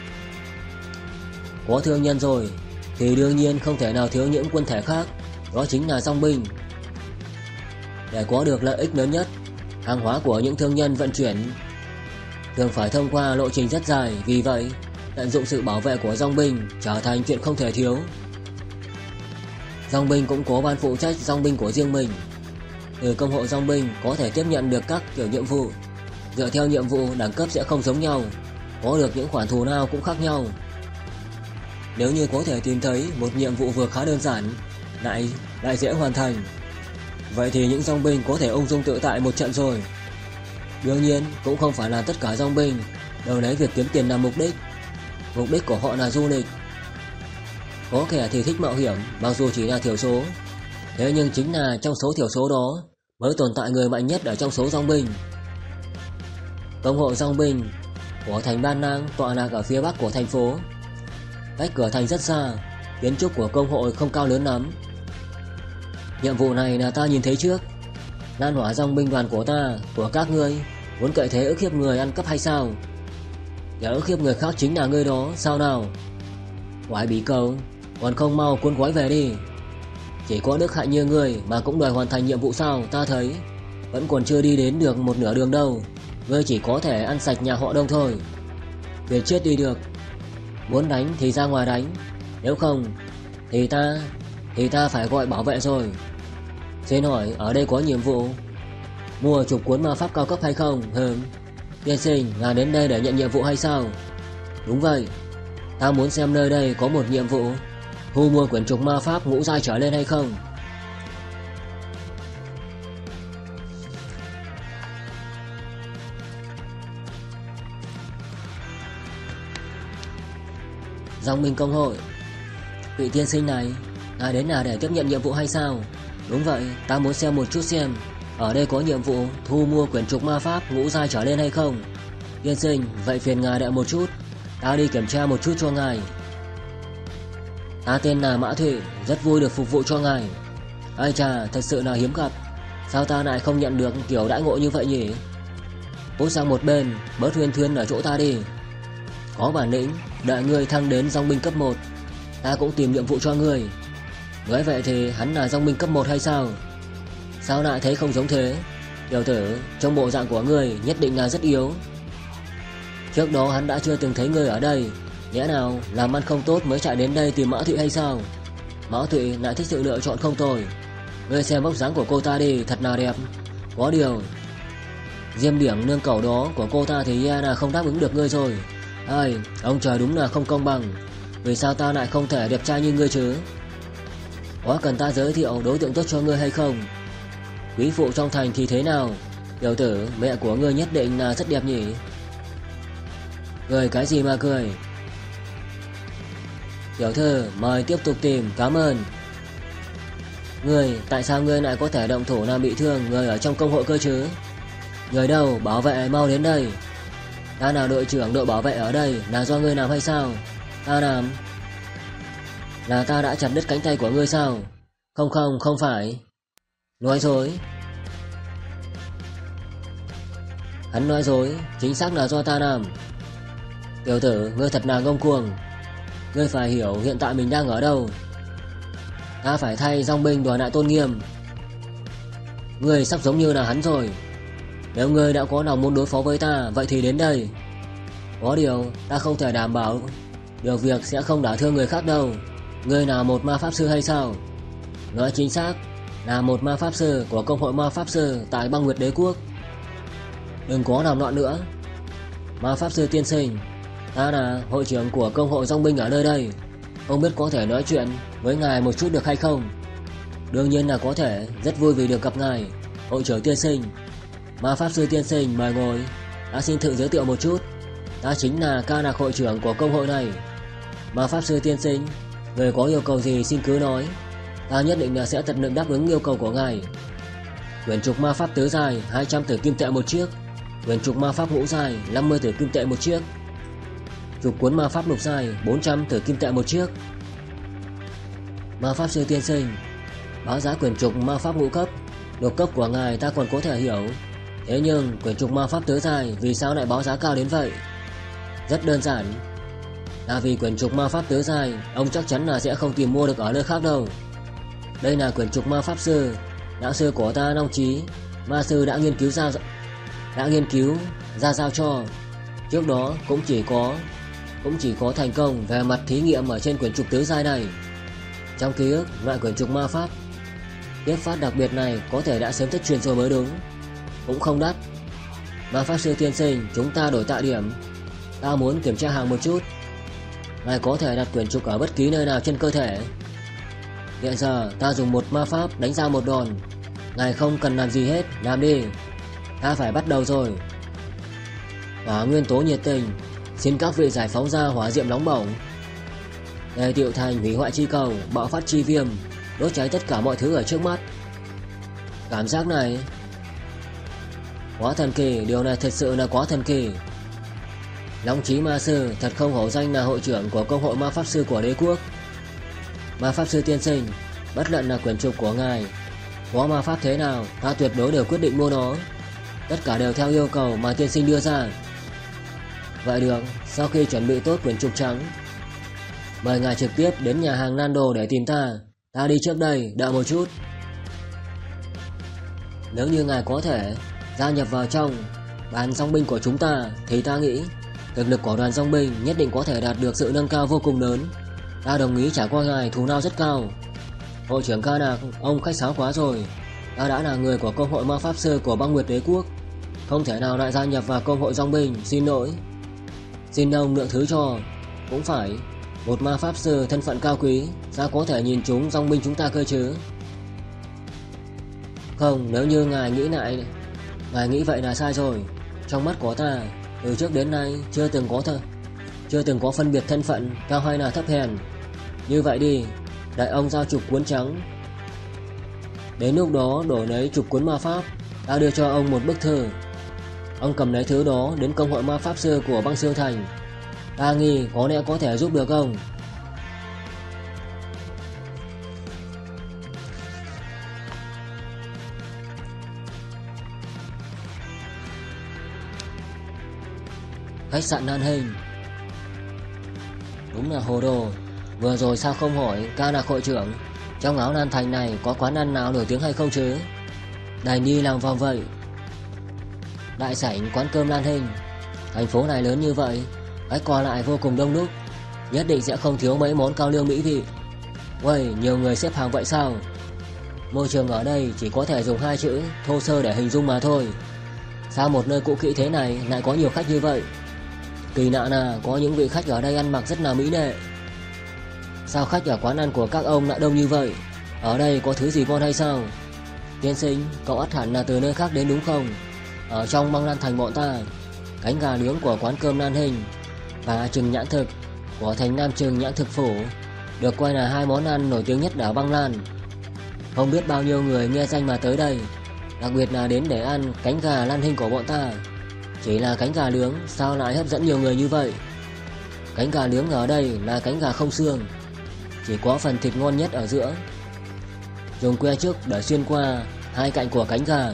Có thương nhân rồi thì đương nhiên không thể nào thiếu những quân thể khác, đó chính là dòng binh. Để có được lợi ích lớn nhất, hàng hóa của những thương nhân vận chuyển thường phải thông qua lộ trình rất dài, vì vậy tận dụng sự bảo vệ của dòng binh trở thành chuyện không thể thiếu. Dòng binh cũng có ban phụ trách dòng binh của riêng mình. Từ công hội dòng binh có thể tiếp nhận được các kiểu nhiệm vụ. Dựa theo nhiệm vụ, đẳng cấp sẽ không giống nhau, có được những khoản thù lao cũng khác nhau. Nếu như có thể tìm thấy một nhiệm vụ vừa khá đơn giản lại lại dễ hoàn thành, vậy thì những dòng binh có thể ung dung tự tại một trận rồi. Đương nhiên cũng không phải là tất cả dòng binh đều lấy việc kiếm tiền làm mục đích. Mục đích của họ là du lịch. Có kẻ thì thích mạo hiểm, mặc dù chỉ là thiểu số, thế nhưng chính là trong số thiểu số đó mới tồn tại người mạnh nhất ở trong số dòng binh. Công hội dòng binh của thành Ban Nang tọa lạc ở phía bắc của thành phố, cách cửa thành rất xa. Kiến trúc của công hội không cao lớn lắm. Nhiệm vụ này là ta nhìn thấy trước. Lan hỏa dòng binh đoàn của ta, của các ngươi, muốn cậy thế ức hiếp người ăn cắp hay sao? Kẻ ức hiếp người khác chính là ngươi đó, sao nào? Quái bí cầu, còn không mau cuốn gói về đi. Chỉ có đức hạnh như ngươi mà cũng đòi hoàn thành nhiệm vụ sao? Ta thấy vẫn còn chưa đi đến được một nửa đường đâu. Ngươi chỉ có thể ăn sạch nhà họ Đông thôi. Việc chết đi được. Muốn đánh thì ra ngoài đánh, nếu không thì ta Thì ta phải gọi bảo vệ rồi. Xin hỏi ở đây có nhiệm vụ mua chục cuốn ma pháp cao cấp hay không? Hừm. Tiên sinh, ngài đến đây để nhận nhiệm vụ hay sao? Đúng vậy. Ta muốn xem nơi đây có một nhiệm vụ thu mua quyển trục ma pháp ngũ giai trở lên hay không. Dòng binh công hội. Vị tiên sinh này, ngài đến là để tiếp nhận nhiệm vụ hay sao? Đúng vậy, ta muốn xem một chút xem ở đây có nhiệm vụ thu mua quyển trục ma pháp ngũ giai trở lên hay không. Tiên sinh, vậy phiền ngài đợi một chút, ta đi kiểm tra một chút cho ngài. Ta tên là Mã Thụy, rất vui được phục vụ cho ngài. Ai chà, thật sự là hiếm gặp. Sao ta lại không nhận được kiểu đãi ngộ như vậy nhỉ? Cút sang một bên, bớt huyên thuyên ở chỗ ta đi. Có bản lĩnh, đợi ngươi thăng đến dòng binh cấp một, ta cũng tìm nhiệm vụ cho ngươi. Nói vậy thì hắn là dòng binh cấp một hay sao? Sao lại thấy không giống thế? Tiểu tử, trong bộ dạng của ngươi nhất định là rất yếu. Trước đó hắn đã chưa từng thấy ngươi ở đây, nhẽ nào làm ăn không tốt mới chạy đến đây tìm Mã Thụy hay sao? Mã Thụy lại thích sự lựa chọn không tồi. Ngươi xem vóc dáng của cô ta đi, thật là đẹp. Có điều diêm điểm nương cầu đó của cô ta thì e là không đáp ứng được ngươi rồi. Ai, ông trời đúng là không công bằng. Vì sao ta lại không thể đẹp trai như ngươi chứ? Có cần ta giới thiệu đối tượng tốt cho ngươi hay không? Quý phụ trong thành thì thế nào? Tiểu tử, mẹ của ngươi nhất định là rất đẹp nhỉ? Cười cái gì mà cười? Tiểu thư, mời tiếp tục tìm, cảm ơn. Ngươi, tại sao ngươi lại có thể động thủ làm bị thương người ở trong công hội cơ chứ? Người đâu, bảo vệ mau đến đây. Ta là đội trưởng đội bảo vệ ở đây, là do ngươi làm hay sao? Ta làm. Là ta đã chặt đứt cánh tay của ngươi sao? Không không, không phải. Nói dối. Hắn nói dối, chính xác là do ta làm. Tiểu tử, ngươi thật là ngông cuồng. Ngươi phải hiểu hiện tại mình đang ở đâu. Ta phải thay dòng binh đòi lại tôn nghiêm. Ngươi sắp giống như là hắn rồi. Nếu ngươi đã có lòng muốn đối phó với ta, vậy thì đến đây. Có điều, ta không thể đảm bảo điều việc sẽ không đả thương người khác đâu. Ngươi là một ma pháp sư hay sao? Nói chính xác, là một ma pháp sư của công hội ma pháp sư tại băng Nguyệt Đế Quốc. Đừng có làm loạn nữa. Ma pháp sư tiên sinh, ta là hội trưởng của công hội dòng binh ở nơi đây. Không biết có thể nói chuyện với ngài một chút được hay không? Đương nhiên là có thể, rất vui vì được gặp ngài, hội trưởng tiên sinh. Ma pháp sư tiên sinh, mời ngồi. Ta xin tự giới thiệu một chút. Ta chính là ca nạc hội trưởng của công hội này. Ma pháp sư tiên sinh, người có yêu cầu gì xin cứ nói. Ta nhất định là sẽ tận lực đáp ứng yêu cầu của ngài. Quyển trục ma pháp tứ giai hai trăm tử kim tệ một chiếc. Quyển trục ma pháp ngũ giai năm mươi tử kim tệ một chiếc. Trục cuốn ma pháp lục giai bốn trăm tử kim tệ một chiếc. Ma pháp sư tiên sinh, báo giá quyển trục ma pháp ngũ cấp, lục cấp của ngài ta còn có thể hiểu. Thế nhưng quyển trục ma pháp tứ giai vì sao lại báo giá cao đến vậy? Rất đơn giản, là vì quyển trục ma pháp tứ giai ông chắc chắn là sẽ không tìm mua được ở nơi khác đâu. Đây là quyển trục ma pháp sư đạo sư của ta Long Chí, ma sư đã nghiên cứu ra đã nghiên cứu ra giao cho. Trước đó cũng chỉ có cũng chỉ có thành công về mặt thí nghiệm ở trên quyển trục tứ giai này. Trong ký ức, loại quyển trục ma pháp tiếp phát đặc biệt này có thể đã sớm thất truyền rồi mới đúng. Cũng không đắt. Ma pháp sư tiên sinh, chúng ta đổi tạ điểm. Ta muốn kiểm tra hàng một chút. Ngài có thể đặt quyển trục ở bất kỳ nơi nào trên cơ thể. Hiện giờ ta dùng một ma pháp đánh ra một đòn. Ngài không cần làm gì hết, làm đi. Ta phải bắt đầu rồi. Hỏa nguyên tố nhiệt tình, xin các vị giải phóng ra hỏa diệm nóng bỏng. Đề tiệu thành hủy hoại chi cầu, bạo phát chi viêm, đốt cháy tất cả mọi thứ ở trước mắt. Cảm giác này quá thần kỳ, điều này thật sự là quá thần kỳ. Long Chí ma sư thật không hổ danh là hội trưởng của công hội ma pháp sư của đế quốc. Ma pháp sư tiên sinh, bất luận là quyển trục của ngài có ma pháp thế nào, ta tuyệt đối đều quyết định mua nó. Tất cả đều theo yêu cầu mà tiên sinh đưa ra. Vậy được, sau khi chuẩn bị tốt quyển trục trắng, mời ngài trực tiếp đến nhà hàng Nando để tìm ta. Ta đi trước đây, đợi một chút. Nếu như ngài có thể gia nhập vào trong đoàn dòng binh của chúng ta, thì ta nghĩ thực lực của đoàn dòng binh nhất định có thể đạt được sự nâng cao vô cùng lớn. Ta đồng ý trả qua ngài thù lao rất cao. Hội trưởng ca nạc, ông khách sáo quá rồi. Ta đã là người của công hội ma pháp sư của băng Nguyệt Đế Quốc, không thể nào lại gia nhập vào công hội dòng binh, xin lỗi. Xin ông lượng thứ cho. Cũng phải, một ma pháp sư thân phận cao quý, sao có thể nhìn chúng dòng binh chúng ta cơ chứ? Không, nếu như ngài nghĩ lại, ngài nghĩ vậy là sai rồi. Trong mắt của ta, từ trước đến nay chưa từng có thơ chưa từng có phân biệt thân phận cao hay là thấp hèn. Như vậy đi, đại ông giao chục cuốn trắng. Đến lúc đó đổi lấy chục cuốn ma pháp, ta đưa cho ông một bức thư. Ông cầm lấy thứ đó đến công hội ma pháp sư của băng xương thành. Ta nghi có lẽ có thể giúp được ông. Khách sạn Nan Hình. Đúng là hồ đồ. Vừa rồi sao không hỏi ca là hội trưởng trong áo Nan Thành này có quán ăn nào nổi tiếng hay không chứ? Đành đi làm vòng vậy. Đại sảnh quán cơm Lan Hình. Thành phố này lớn như vậy, khách qua lại vô cùng đông đúc, nhất định sẽ không thiếu mấy món cao lương mỹ vị. Uầy, nhiều người xếp hàng vậy sao? Môi trường ở đây chỉ có thể dùng hai chữ thô sơ để hình dung mà thôi. Sao một nơi cũ kỹ thế này lại có nhiều khách như vậy? Kỳ lạ là có những vị khách ở đây ăn mặc rất là mỹ lệ. Sao khách ở quán ăn của các ông lại đông như vậy? Ở đây có thứ gì ngon hay sao? Tiên sinh, cậu ắt hẳn là từ nơi khác đến đúng không? Ở trong băng Lan Thành bọn ta, cánh gà nướng của quán cơm Lan Hình và trừng nhãn thực của thành Nam Trừng Nhãn Thực Phủ được coi là hai món ăn nổi tiếng nhất ở băng Lan. Không biết bao nhiêu người nghe danh mà tới đây, đặc biệt là đến để ăn cánh gà Lan Hình của bọn ta. Chỉ là cánh gà nướng sao lại hấp dẫn nhiều người như vậy? Cánh gà nướng ở đây là cánh gà không xương, chỉ có phần thịt ngon nhất ở giữa, dùng que trúc để xuyên qua hai cạnh của cánh gà.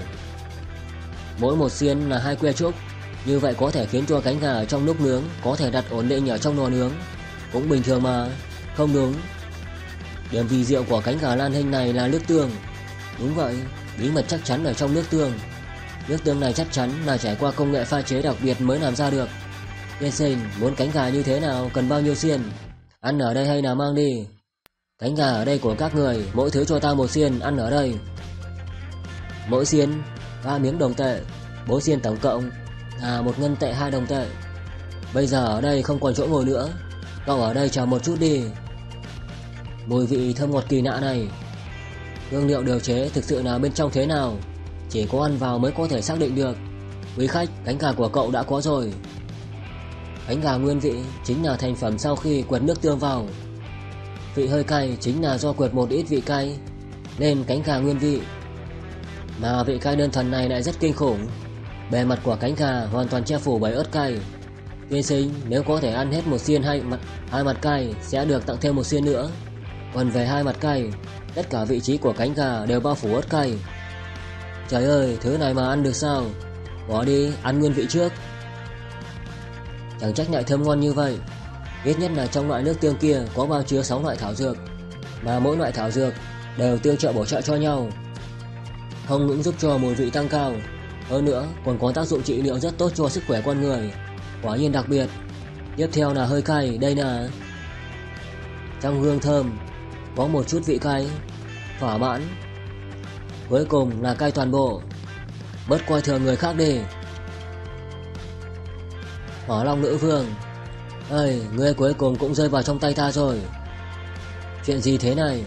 Mỗi một xiên là hai que trúc, như vậy có thể khiến cho cánh gà ở trong lúc nướng có thể đặt ổn định ở trong lò nướng. Cũng bình thường mà. Không đúng. Điểm kỳ diệu của cánh gà Lan Hình này là nước tương. Đúng vậy, bí mật chắc chắn ở trong nước tương. Nước tương này chắc chắn là trải qua công nghệ pha chế đặc biệt mới làm ra được. Tiên sinh, muốn cánh gà như thế nào, cần bao nhiêu xiên? Ăn ở đây hay là mang đi? Cánh gà ở đây của các người, mỗi thứ cho ta một xiên, ăn ở đây. Mỗi xiên ba miếng đồng tệ, bốn xiên tổng cộng là một ngân tệ hai đồng tệ. Bây giờ ở đây không còn chỗ ngồi nữa, cậu ở đây chờ một chút đi. Mùi vị thơm ngọt kỳ lạ này, hương liệu điều chế thực sự là bên trong thế nào, chỉ có ăn vào mới có thể xác định được. Quý khách, cánh gà của cậu đã có rồi. Cánh gà nguyên vị chính là thành phẩm sau khi quệt nước tương vào. Vị hơi cay chính là do quệt một ít vị cay nên cánh gà nguyên vị. Mà vị cay đơn thuần này lại rất kinh khủng. Bề mặt của cánh gà hoàn toàn che phủ bởi ớt cay. Tiên sinh, nếu có thể ăn hết một xiên hay mặt hai mặt cay sẽ được tặng thêm một xiên nữa. Còn về hai mặt cay, tất cả vị trí của cánh gà đều bao phủ ớt cay. Trời ơi, thứ này mà ăn được sao? Bỏ đi, ăn nguyên vị trước. Chẳng trách lại thơm ngon như vậy. Ít nhất là trong loại nước tương kia có bao chứa sáu loại thảo dược, mà mỗi loại thảo dược đều tương trợ bổ trợ cho nhau, không những giúp cho mùi vị tăng cao, hơn nữa còn có tác dụng trị liệu rất tốt cho sức khỏe con người. Quả nhiên đặc biệt. Tiếp theo là hơi cay, đây là trong hương thơm có một chút vị cay, thỏa mãn. Cuối cùng là cay toàn bộ. Bớt coi thường người khác đi. Hỏa Long Nữ Vương, ơi, ngươi cuối cùng cũng rơi vào trong tay ta rồi. Chuyện gì thế này?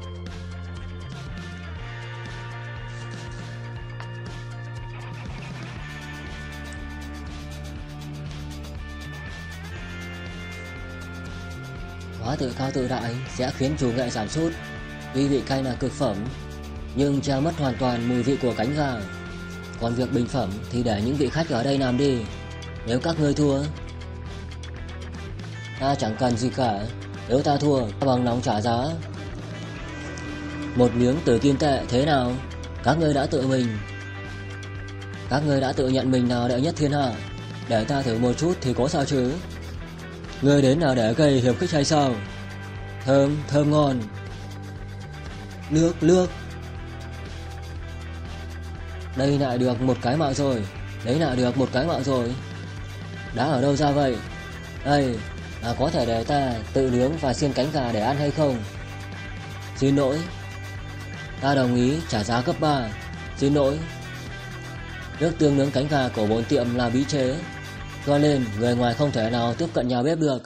Hóa tự cao tự đại sẽ khiến chủ nghệ giảm sút. Tuy vị cay là cực phẩm, nhưng che mất hoàn toàn mùi vị của cánh gà. Còn việc bình phẩm thì để những vị khách ở đây làm đi. Nếu các ngươi thua, ta chẳng cần gì cả. Nếu ta thua, ta bằng lòng trả giá. Một miếng tử kim tệ thế nào? Các ngươi đã tự mình Các ngươi đã tự nhận mình là đệ nhất thiên hạ. Để ta thử một chút thì có sao chứ? Ngươi đến là để gây hiểm khích hay sao? Thơm, thơm ngon. Nước, nước. Đây lại được một cái mạo rồi. Đấy lại được một cái mạo rồi. Đã ở đâu ra vậy? Ây, à, có thể để ta tự nướng và xiên cánh gà để ăn hay không? Xin lỗi. Ta đồng ý trả giá gấp ba. Xin lỗi. Nước tương nướng cánh gà của bốn tiệm là bí chế, cho nên người ngoài không thể nào tiếp cận nhà bếp được.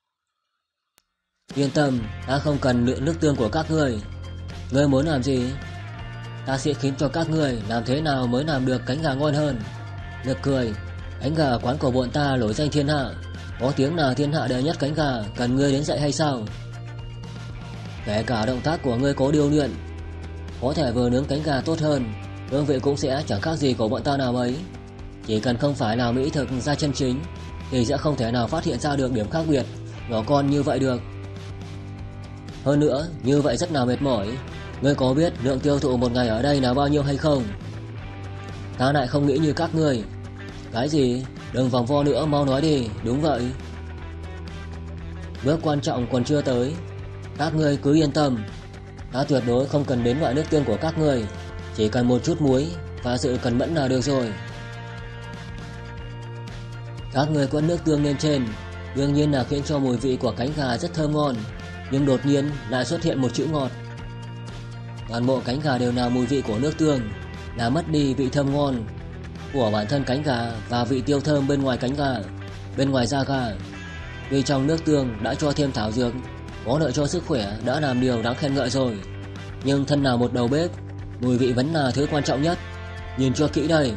Yên tâm, ta không cần lượng nước tương của các ngươi. Ngươi muốn làm gì? Ta sẽ khiến cho các ngươi làm thế nào mới làm được cánh gà ngon hơn. Nực cười, cánh gà ở quán của bọn ta nổi danh thiên hạ, Có tiếng nào thiên hạ đệ nhất cánh gà cần ngươi đến dạy hay sao? Kể cả động tác của ngươi có điều luyện, có thể vừa nướng cánh gà tốt hơn, hương vị cũng sẽ chẳng khác gì của bọn ta nào mấy. Chỉ cần không phải là mỹ thực ra chân chính thì sẽ không thể nào phát hiện ra được điểm khác biệt nhỏ con như vậy được. Hơn nữa, như vậy rất là mệt mỏi. Ngươi có biết lượng tiêu thụ một ngày ở đây là bao nhiêu hay không? Ta lại không nghĩ như các ngươi. Cái gì? Đừng vòng vo nữa, mau nói đi. Đúng vậy. Bước quan trọng còn chưa tới. Các ngươi cứ yên tâm. Ta tuyệt đối không cần đến loại nước tương của các ngươi. Chỉ cần một chút muối và sự cẩn mẫn là được rồi. Các ngươi quấn nước tương lên trên, đương nhiên là khiến cho mùi vị của cánh gà rất thơm ngon. Nhưng đột nhiên lại xuất hiện một chữ ngọt. Toàn bộ cánh gà đều là mùi vị của nước tương, đã mất đi vị thơm ngon của bản thân cánh gà và vị tiêu thơm bên ngoài cánh gà, bên ngoài da gà. Vì trong nước tương đã cho thêm thảo dược có lợi cho sức khỏe đã làm điều đáng khen ngợi rồi. Nhưng thân là một đầu bếp, mùi vị vẫn là thứ quan trọng nhất. Nhìn cho kỹ đây.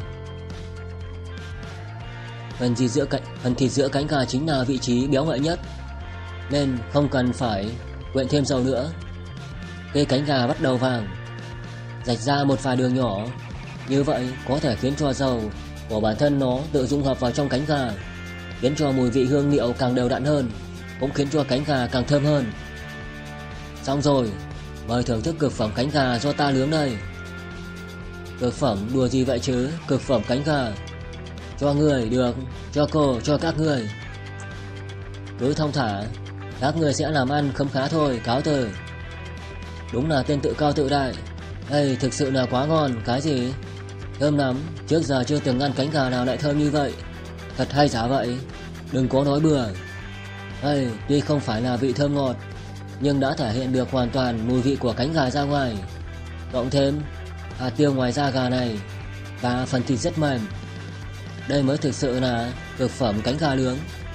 Phần thịt giữa cánh, phần thịt giữa cánh gà chính là vị trí béo ngậy nhất, nên không cần phải quyện thêm dầu nữa. Cây cánh gà bắt đầu vàng, rạch ra một vài đường nhỏ. Như vậy có thể khiến cho dầu của bản thân nó tự dung hợp vào trong cánh gà, khiến cho mùi vị hương liệu càng đều đặn hơn, cũng khiến cho cánh gà càng thơm hơn. Xong rồi, mời thưởng thức cực phẩm cánh gà do ta nướng đây. Cực phẩm đùa gì vậy chứ? Cực phẩm cánh gà. Cho người được, cho cô, cho các người. Cứ thong thả, các người sẽ làm ăn khấm khá thôi, cáo từ. Đúng là tên tự cao tự đại. Ê, thực sự là quá ngon. Cái gì? Thơm lắm. Trước giờ chưa từng ăn cánh gà nào lại thơm như vậy. Thật hay giả vậy. Đừng có nói bừa. Ê, tuy không phải là vị thơm ngọt, nhưng đã thể hiện được hoàn toàn mùi vị của cánh gà ra ngoài. Cộng thêm hạt tiêu ngoài da gà này và phần thịt rất mềm. Đây mới thực sự là cực phẩm cánh gà nướng.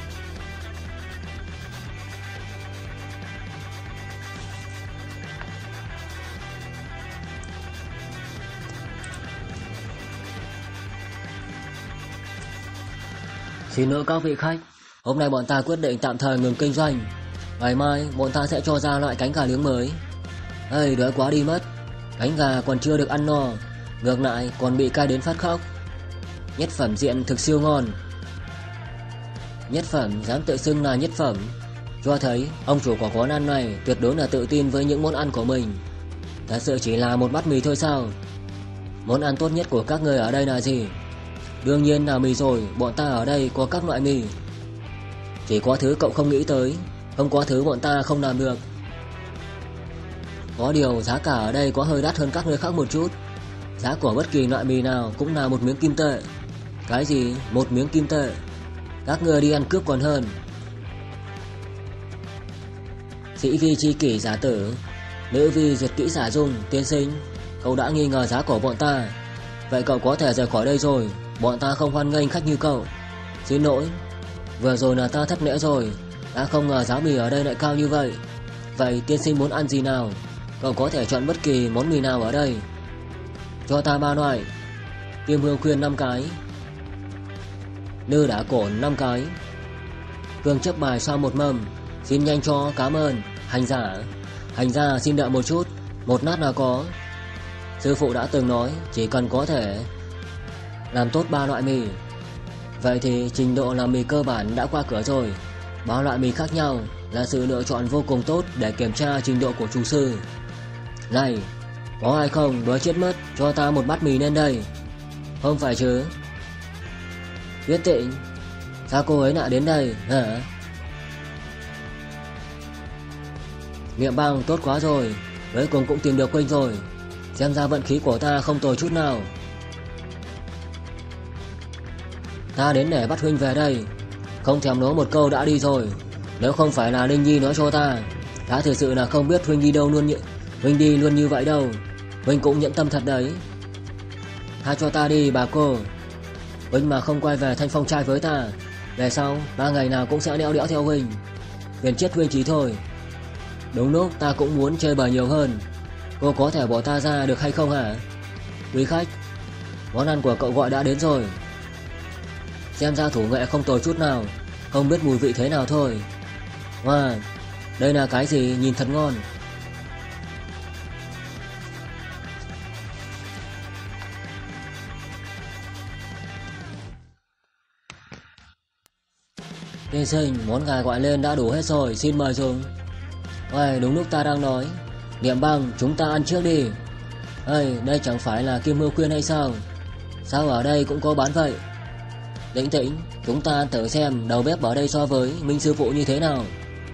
Xin lỗi các vị khách, hôm nay bọn ta quyết định tạm thời ngừng kinh doanh. Ngày mai bọn ta sẽ cho ra loại cánh gà nướng mới. Ê, đói quá đi mất. Cánh gà còn chưa được ăn no, ngược lại còn bị cay đến phát khóc. Nhất phẩm diện thực siêu ngon. Nhất phẩm dám tự xưng là nhất phẩm, cho thấy ông chủ của quán ăn này tuyệt đối là tự tin với những món ăn của mình. Thật sự chỉ là một bát mì thôi sao? Món ăn tốt nhất của các người ở đây là gì? Đương nhiên là mì rồi. Bọn ta ở đây có các loại mì. Chỉ có thứ cậu không nghĩ tới, không có thứ bọn ta không làm được. Có điều giá cả ở đây có hơi đắt hơn các nơi khác một chút. Giá của bất kỳ loại mì nào cũng là một miếng kim tệ. Cái gì? Một miếng kim tệ? Các người đi ăn cướp còn hơn. Sĩ vi chi kỷ giả tử, nữ vi duyệt kỹ giả dung. Tiên sinh, cậu đã nghi ngờ giá của bọn ta. Vậy cậu có thể rời khỏi đây rồi. Bọn ta không hoan nghênh khách như cậu. Xin lỗi, vừa rồi là ta thất lễ rồi. Ta không ngờ giá mì ở đây lại cao như vậy. Vậy tiên sinh muốn ăn gì nào? Cậu có thể chọn bất kỳ món mì nào ở đây. Cho ta ba loại. Kim hương khuyên năm cái, lư đá cổn năm cái, Phương chấp bài sau một mâm. Xin nhanh cho, cảm ơn. Hành giả, hành giả xin đợi một chút, một lát là có. Sư phụ đã từng nói chỉ cần có thể làm tốt ba loại mì. Vậy thì trình độ làm mì cơ bản đã qua cửa rồi. Ba loại mì khác nhau là sự lựa chọn vô cùng tốt để kiểm tra trình độ của chủ sư. Này, có ai không? Đói chết mất, cho ta một bát mì lên đây. Không phải chứ? Tuyết Tịnh, sao cô ấy lại đến đây hả? Niệm băng tốt quá rồi, cuối cùng cũng tìm được huynh rồi. Xem ra vận khí của ta không tồi chút nào. Ta đến để bắt huynh về đây, không thèm nói một câu đã đi rồi. Nếu không phải là Linh Nhi nói cho ta, ta thực sự là không biết huynh đi đâu luôn như huynh đi luôn như vậy đâu. Huynh cũng nhẫn tâm thật đấy. Tha cho ta đi bà cô. Huynh mà không quay về Thanh Phong trai với ta, về sau ba ngày nào cũng sẽ đeo đẽo theo huynh. Phiền chết huynh chí thôi. Đúng lúc ta cũng muốn chơi bời nhiều hơn. Cô có thể bỏ ta ra được hay không hả? Quý khách, món ăn của cậu gọi đã đến rồi. Xem ra thủ nghệ không tồi chút nào. không biết mùi vị thế nào thôi. Wow, đây là cái gì nhìn thật ngon. Tiên sinh, món ngài gọi lên đã đủ hết rồi, xin mời dùng. Ôi, đúng lúc ta đang nói. Niệm Băng, chúng ta ăn trước đi. Ây, đây chẳng phải là Kim Hương Khuyên hay sao? Sao ở đây cũng có bán vậy? Tĩnh Tĩnh, chúng ta ăn thử xem đầu bếp ở đây so với Minh sư phụ như thế nào.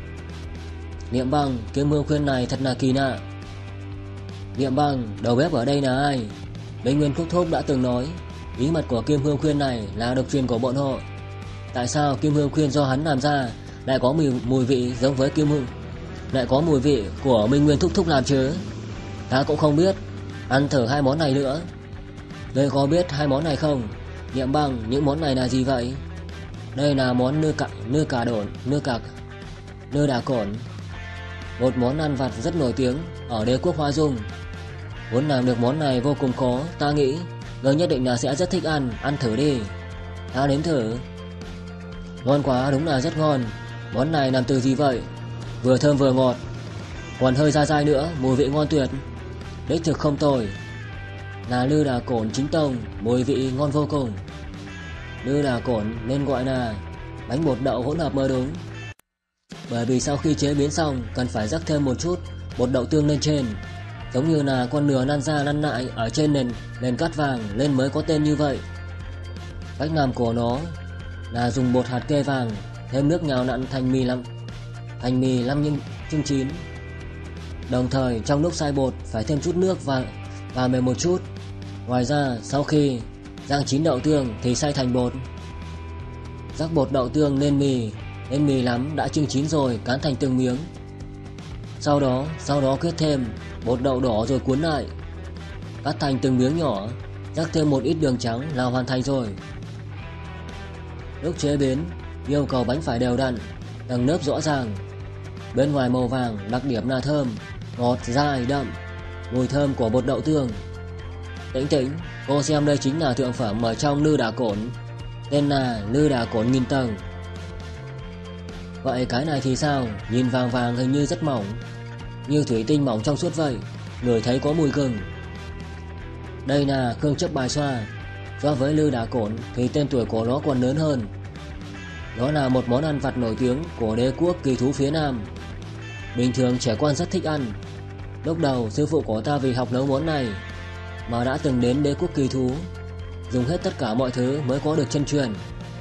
Niệm Băng, Kim Hương Khuyên này thật là kỳ lạ. Niệm Băng, đầu bếp ở đây là ai? Minh Nguyên Thúc Thúc đã từng nói bí mật của Kim Hương Khuyên này là độc truyền của bọn họ. Tại sao Kim Hương Khuyên do hắn làm ra lại có mùi, mùi vị giống với Kim Hương, lại có mùi vị của Minh Nguyên Thúc Thúc làm chứ? Ta cũng không biết. Ăn thử hai món này nữa. Ngươi có biết hai món này không? Niệm Băng, những món này là gì vậy? Đây là món nưa cà, nưa cà đổn, nưa cà, nưa đà cổn. Một món ăn vặt rất nổi tiếng ở đế quốc Hoa Dung. Muốn làm được món này vô cùng khó, ta nghĩ ngươi nhất định là sẽ rất thích ăn, ăn thử đi. Ta nếm thử. Ngon quá, đúng là rất ngon. Món này làm từ gì vậy? Vừa thơm vừa ngọt, còn hơi dai dai nữa, mùi vị ngon tuyệt. Đích thực không tồi. Là lư đà cổn chính tông, mùi vị ngon vô cùng. Lư đà cổn nên gọi là bánh bột đậu hỗn hợp mới đúng. Bởi vì sau khi chế biến xong cần phải rắc thêm một chút bột đậu tương lên trên, giống như là con nừa lăn ra lăn lại ở trên nền nền cát vàng lên mới có tên như vậy. Cách làm của nó là dùng bột hạt kê vàng, thêm nước nhào nặn thành mì lăm thành mì lăm nhưng chưng chín. Đồng thời trong lúc xay bột phải thêm chút nước và và mềm một chút. Ngoài ra sau khi rang chín đậu tương thì xay thành bột. Rắc bột đậu tương lên mì, lên mì lắm đã chưng chín rồi cán thành từng miếng. Sau đó sau đó kết thêm bột đậu đỏ rồi cuốn lại, cắt thành từng miếng nhỏ, rắc thêm một ít đường trắng là hoàn thành rồi. Lúc chế biến yêu cầu bánh phải đều đặn, tầng lớp rõ ràng. Bên ngoài màu vàng, đặc điểm là thơm, ngọt, dai, đậm, mùi thơm của bột đậu tương. Tĩnh Tĩnh, cô xem đây chính là thượng phẩm ở trong lư đà cổn, tên là lư đà cổn nghìn tầng. Vậy cái này thì sao? Nhìn vàng vàng hình như rất mỏng, như thủy tinh mỏng trong suốt vậy, người thấy có mùi gừng. Đây là Khương Chấp Bài Xoa. So với lư đà cổn thì tên tuổi của nó còn lớn hơn. Nó là một món ăn vặt nổi tiếng của đế quốc kỳ thú phía Nam. Bình thường trẻ con rất thích ăn. Lúc đầu sư phụ của ta vì học nấu món này mà đã từng đến đế quốc kỳ thú, dùng hết tất cả mọi thứ mới có được chân truyền.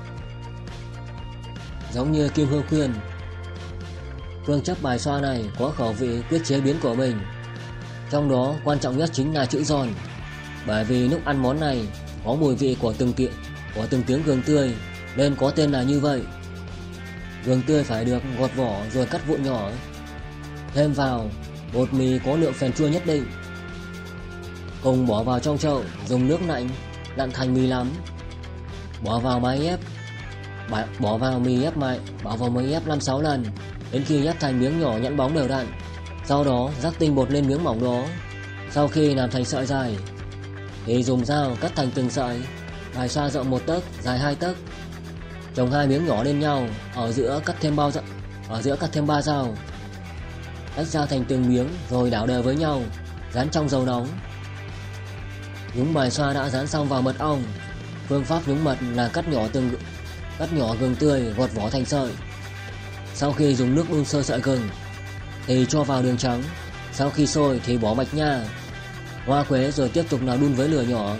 Giống như Kim Hương Khuyên, Phương Chấp Bài Xoa này có khẩu vị quyết chế biến của mình. Trong đó quan trọng nhất chính là chữ giòn. Bởi vì lúc ăn món này có mùi vị của từng kiện của từng tiếng gừng tươi nên có tên là như vậy. Gừng tươi phải được gọt vỏ rồi cắt vụn nhỏ, thêm vào bột mì có lượng phèn chua nhất định, cùng bỏ vào trong chậu, dùng nước lạnh lặn thành mì lắm, bỏ vào máy ép, bỏ vào mì ép mạnh, bỏ vào máy ép năm sáu lần đến khi ép thành miếng nhỏ nhẵn bóng đều đặn. Sau đó rắc tinh bột lên miếng mỏng đó. Sau khi làm thành sợi dài thì dùng dao cắt thành từng sợi, bài xoa rộng một tấc, dài hai tấc, chồng hai miếng nhỏ lên nhau, ở giữa cắt thêm bao ở giữa cắt thêm ba dao, tách ra thành từng miếng rồi đảo đều với nhau, rán trong dầu nóng. Nhúng bài xoa đã rán xong vào mật ong. Phương pháp nhúng mật là cắt nhỏ từng cắt nhỏ gừng tươi, gọt vỏ thành sợi. Sau khi dùng nước đun sơ sợi gừng thì cho vào đường trắng. Sau khi sôi thì bỏ mạch nha, hoa quế rồi tiếp tục nào đun với lửa nhỏ.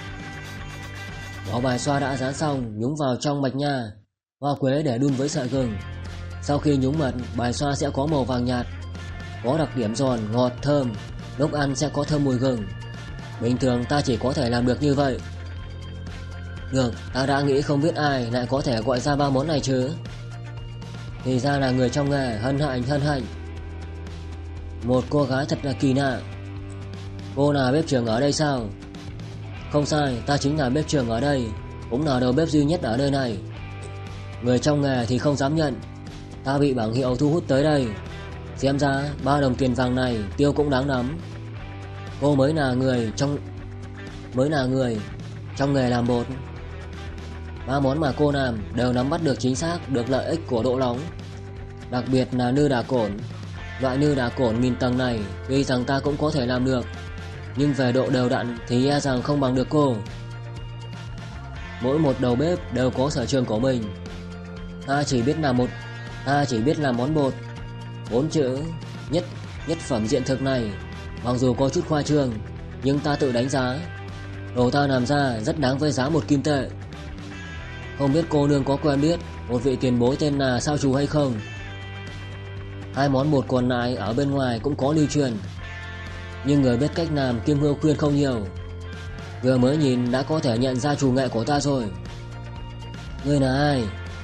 Bỏ bài xoa đã rán xong nhúng vào trong mạch nha, hoa quế để đun với sợi gừng. Sau khi nhúng mật, bài xoa sẽ có màu vàng nhạt, có đặc điểm giòn, ngọt, thơm. Lúc ăn sẽ có thơm mùi gừng. Bình thường ta chỉ có thể làm được như vậy. Được, ta đã nghĩ không biết ai lại có thể gọi ra ba món này chứ. Thì ra là người trong nghề, hân hạnh hân hạnh. Một cô gái thật là kỳ lạ. Cô là bếp trưởng ở đây sao? Không sai, ta chính là bếp trưởng ở đây, cũng là đầu bếp duy nhất ở nơi này. Người trong nghề thì không dám nhận. Ta bị bảng hiệu thu hút tới đây. Xem ra ba đồng tiền vàng này tiêu cũng đáng lắm. Cô mới là người trong mới là người trong nghề làm bột. Ba món mà cô làm đều nắm bắt được chính xác được lợi ích của độ nóng. Đặc biệt là nư đả cổn. Loại nư đả cổn nghìn tầng này tuy rằng ta cũng có thể làm được, nhưng về độ đều đặn thì e rằng không bằng được cô. Mỗi một đầu bếp đều có sở trường của mình. Ta chỉ biết làm một Ta chỉ biết làm món bột. Bốn chữ nhất nhất phẩm diện thực này mặc dù có chút khoa trương, nhưng ta tự đánh giá đồ ta làm ra rất đáng với giá một kim tệ. Không biết cô nương có quen biết một vị tiền bối tên là Sao Trù hay không? Hai món bột còn lại ở bên ngoài cũng có lưu truyền, nhưng người biết cách làm Kim Hương khuyên không nhiều. Vừa mới nhìn đã có thể nhận ra chủ nghệ của ta rồi. Ngươi là ai?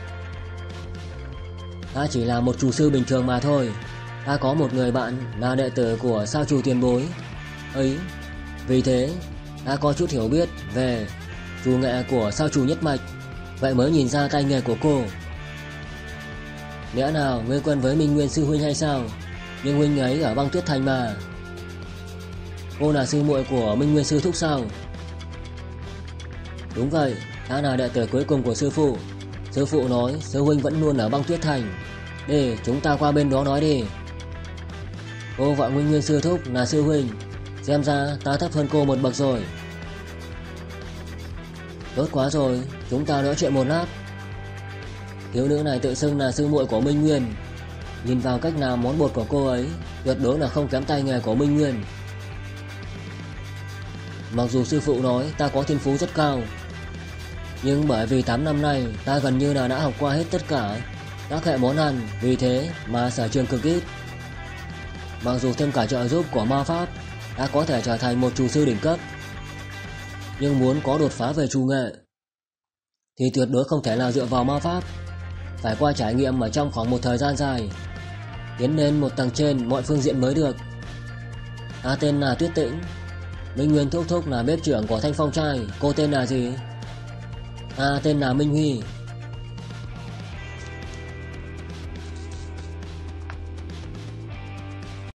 Ta chỉ là một chủ sư bình thường mà thôi. Ta có một người bạn là đệ tử của Sao Trù tiền bối ấy, vì thế ta có chút hiểu biết về chủ nghệ của Sao Trù nhất mạch, vậy mới nhìn ra tay nghề của cô. Lẽ nào ngươi quen với Minh Nguyên sư huynh hay sao? Nhưng huynh ấy ở Băng Tuyết Thành mà. Cô là sư muội của Minh Nguyên sư thúc sao? Đúng vậy, ta là đệ tử cuối cùng của sư phụ. Sư phụ nói sư huynh vẫn luôn ở Băng Tuyết Thành. Đi, chúng ta qua bên đó nói đi. Cô gọi Minh Nguyên sư thúc là sư huynh, xem ra ta thấp hơn cô một bậc rồi. Tốt quá rồi, chúng ta nói chuyện một lát. Thiếu nữ này tự xưng là sư muội của Minh Nguyên. Nhìn vào cách làm món bột của cô ấy, tuyệt đối là không kém tay nghề của Minh Nguyên. Mặc dù sư phụ nói ta có thiên phú rất cao, nhưng bởi vì tám năm nay ta gần như là đã học qua hết tất cả các hệ món ăn, vì thế mà sở trường cực ít. Mặc dù thêm cả trợ giúp của ma pháp, đã có thể trở thành một chủ sư đỉnh cấp, nhưng muốn có đột phá về chủ nghệ thì tuyệt đối không thể nào dựa vào ma pháp, phải qua trải nghiệm ở trong khoảng một thời gian dài, tiến lên một tầng trên mọi phương diện mới được. Ta tên là Tuyết Tĩnh. Minh Nguyên thúc thúc là bếp trưởng của Thanh Phong trai. Cô tên là gì? Ta tên là Minh Huy.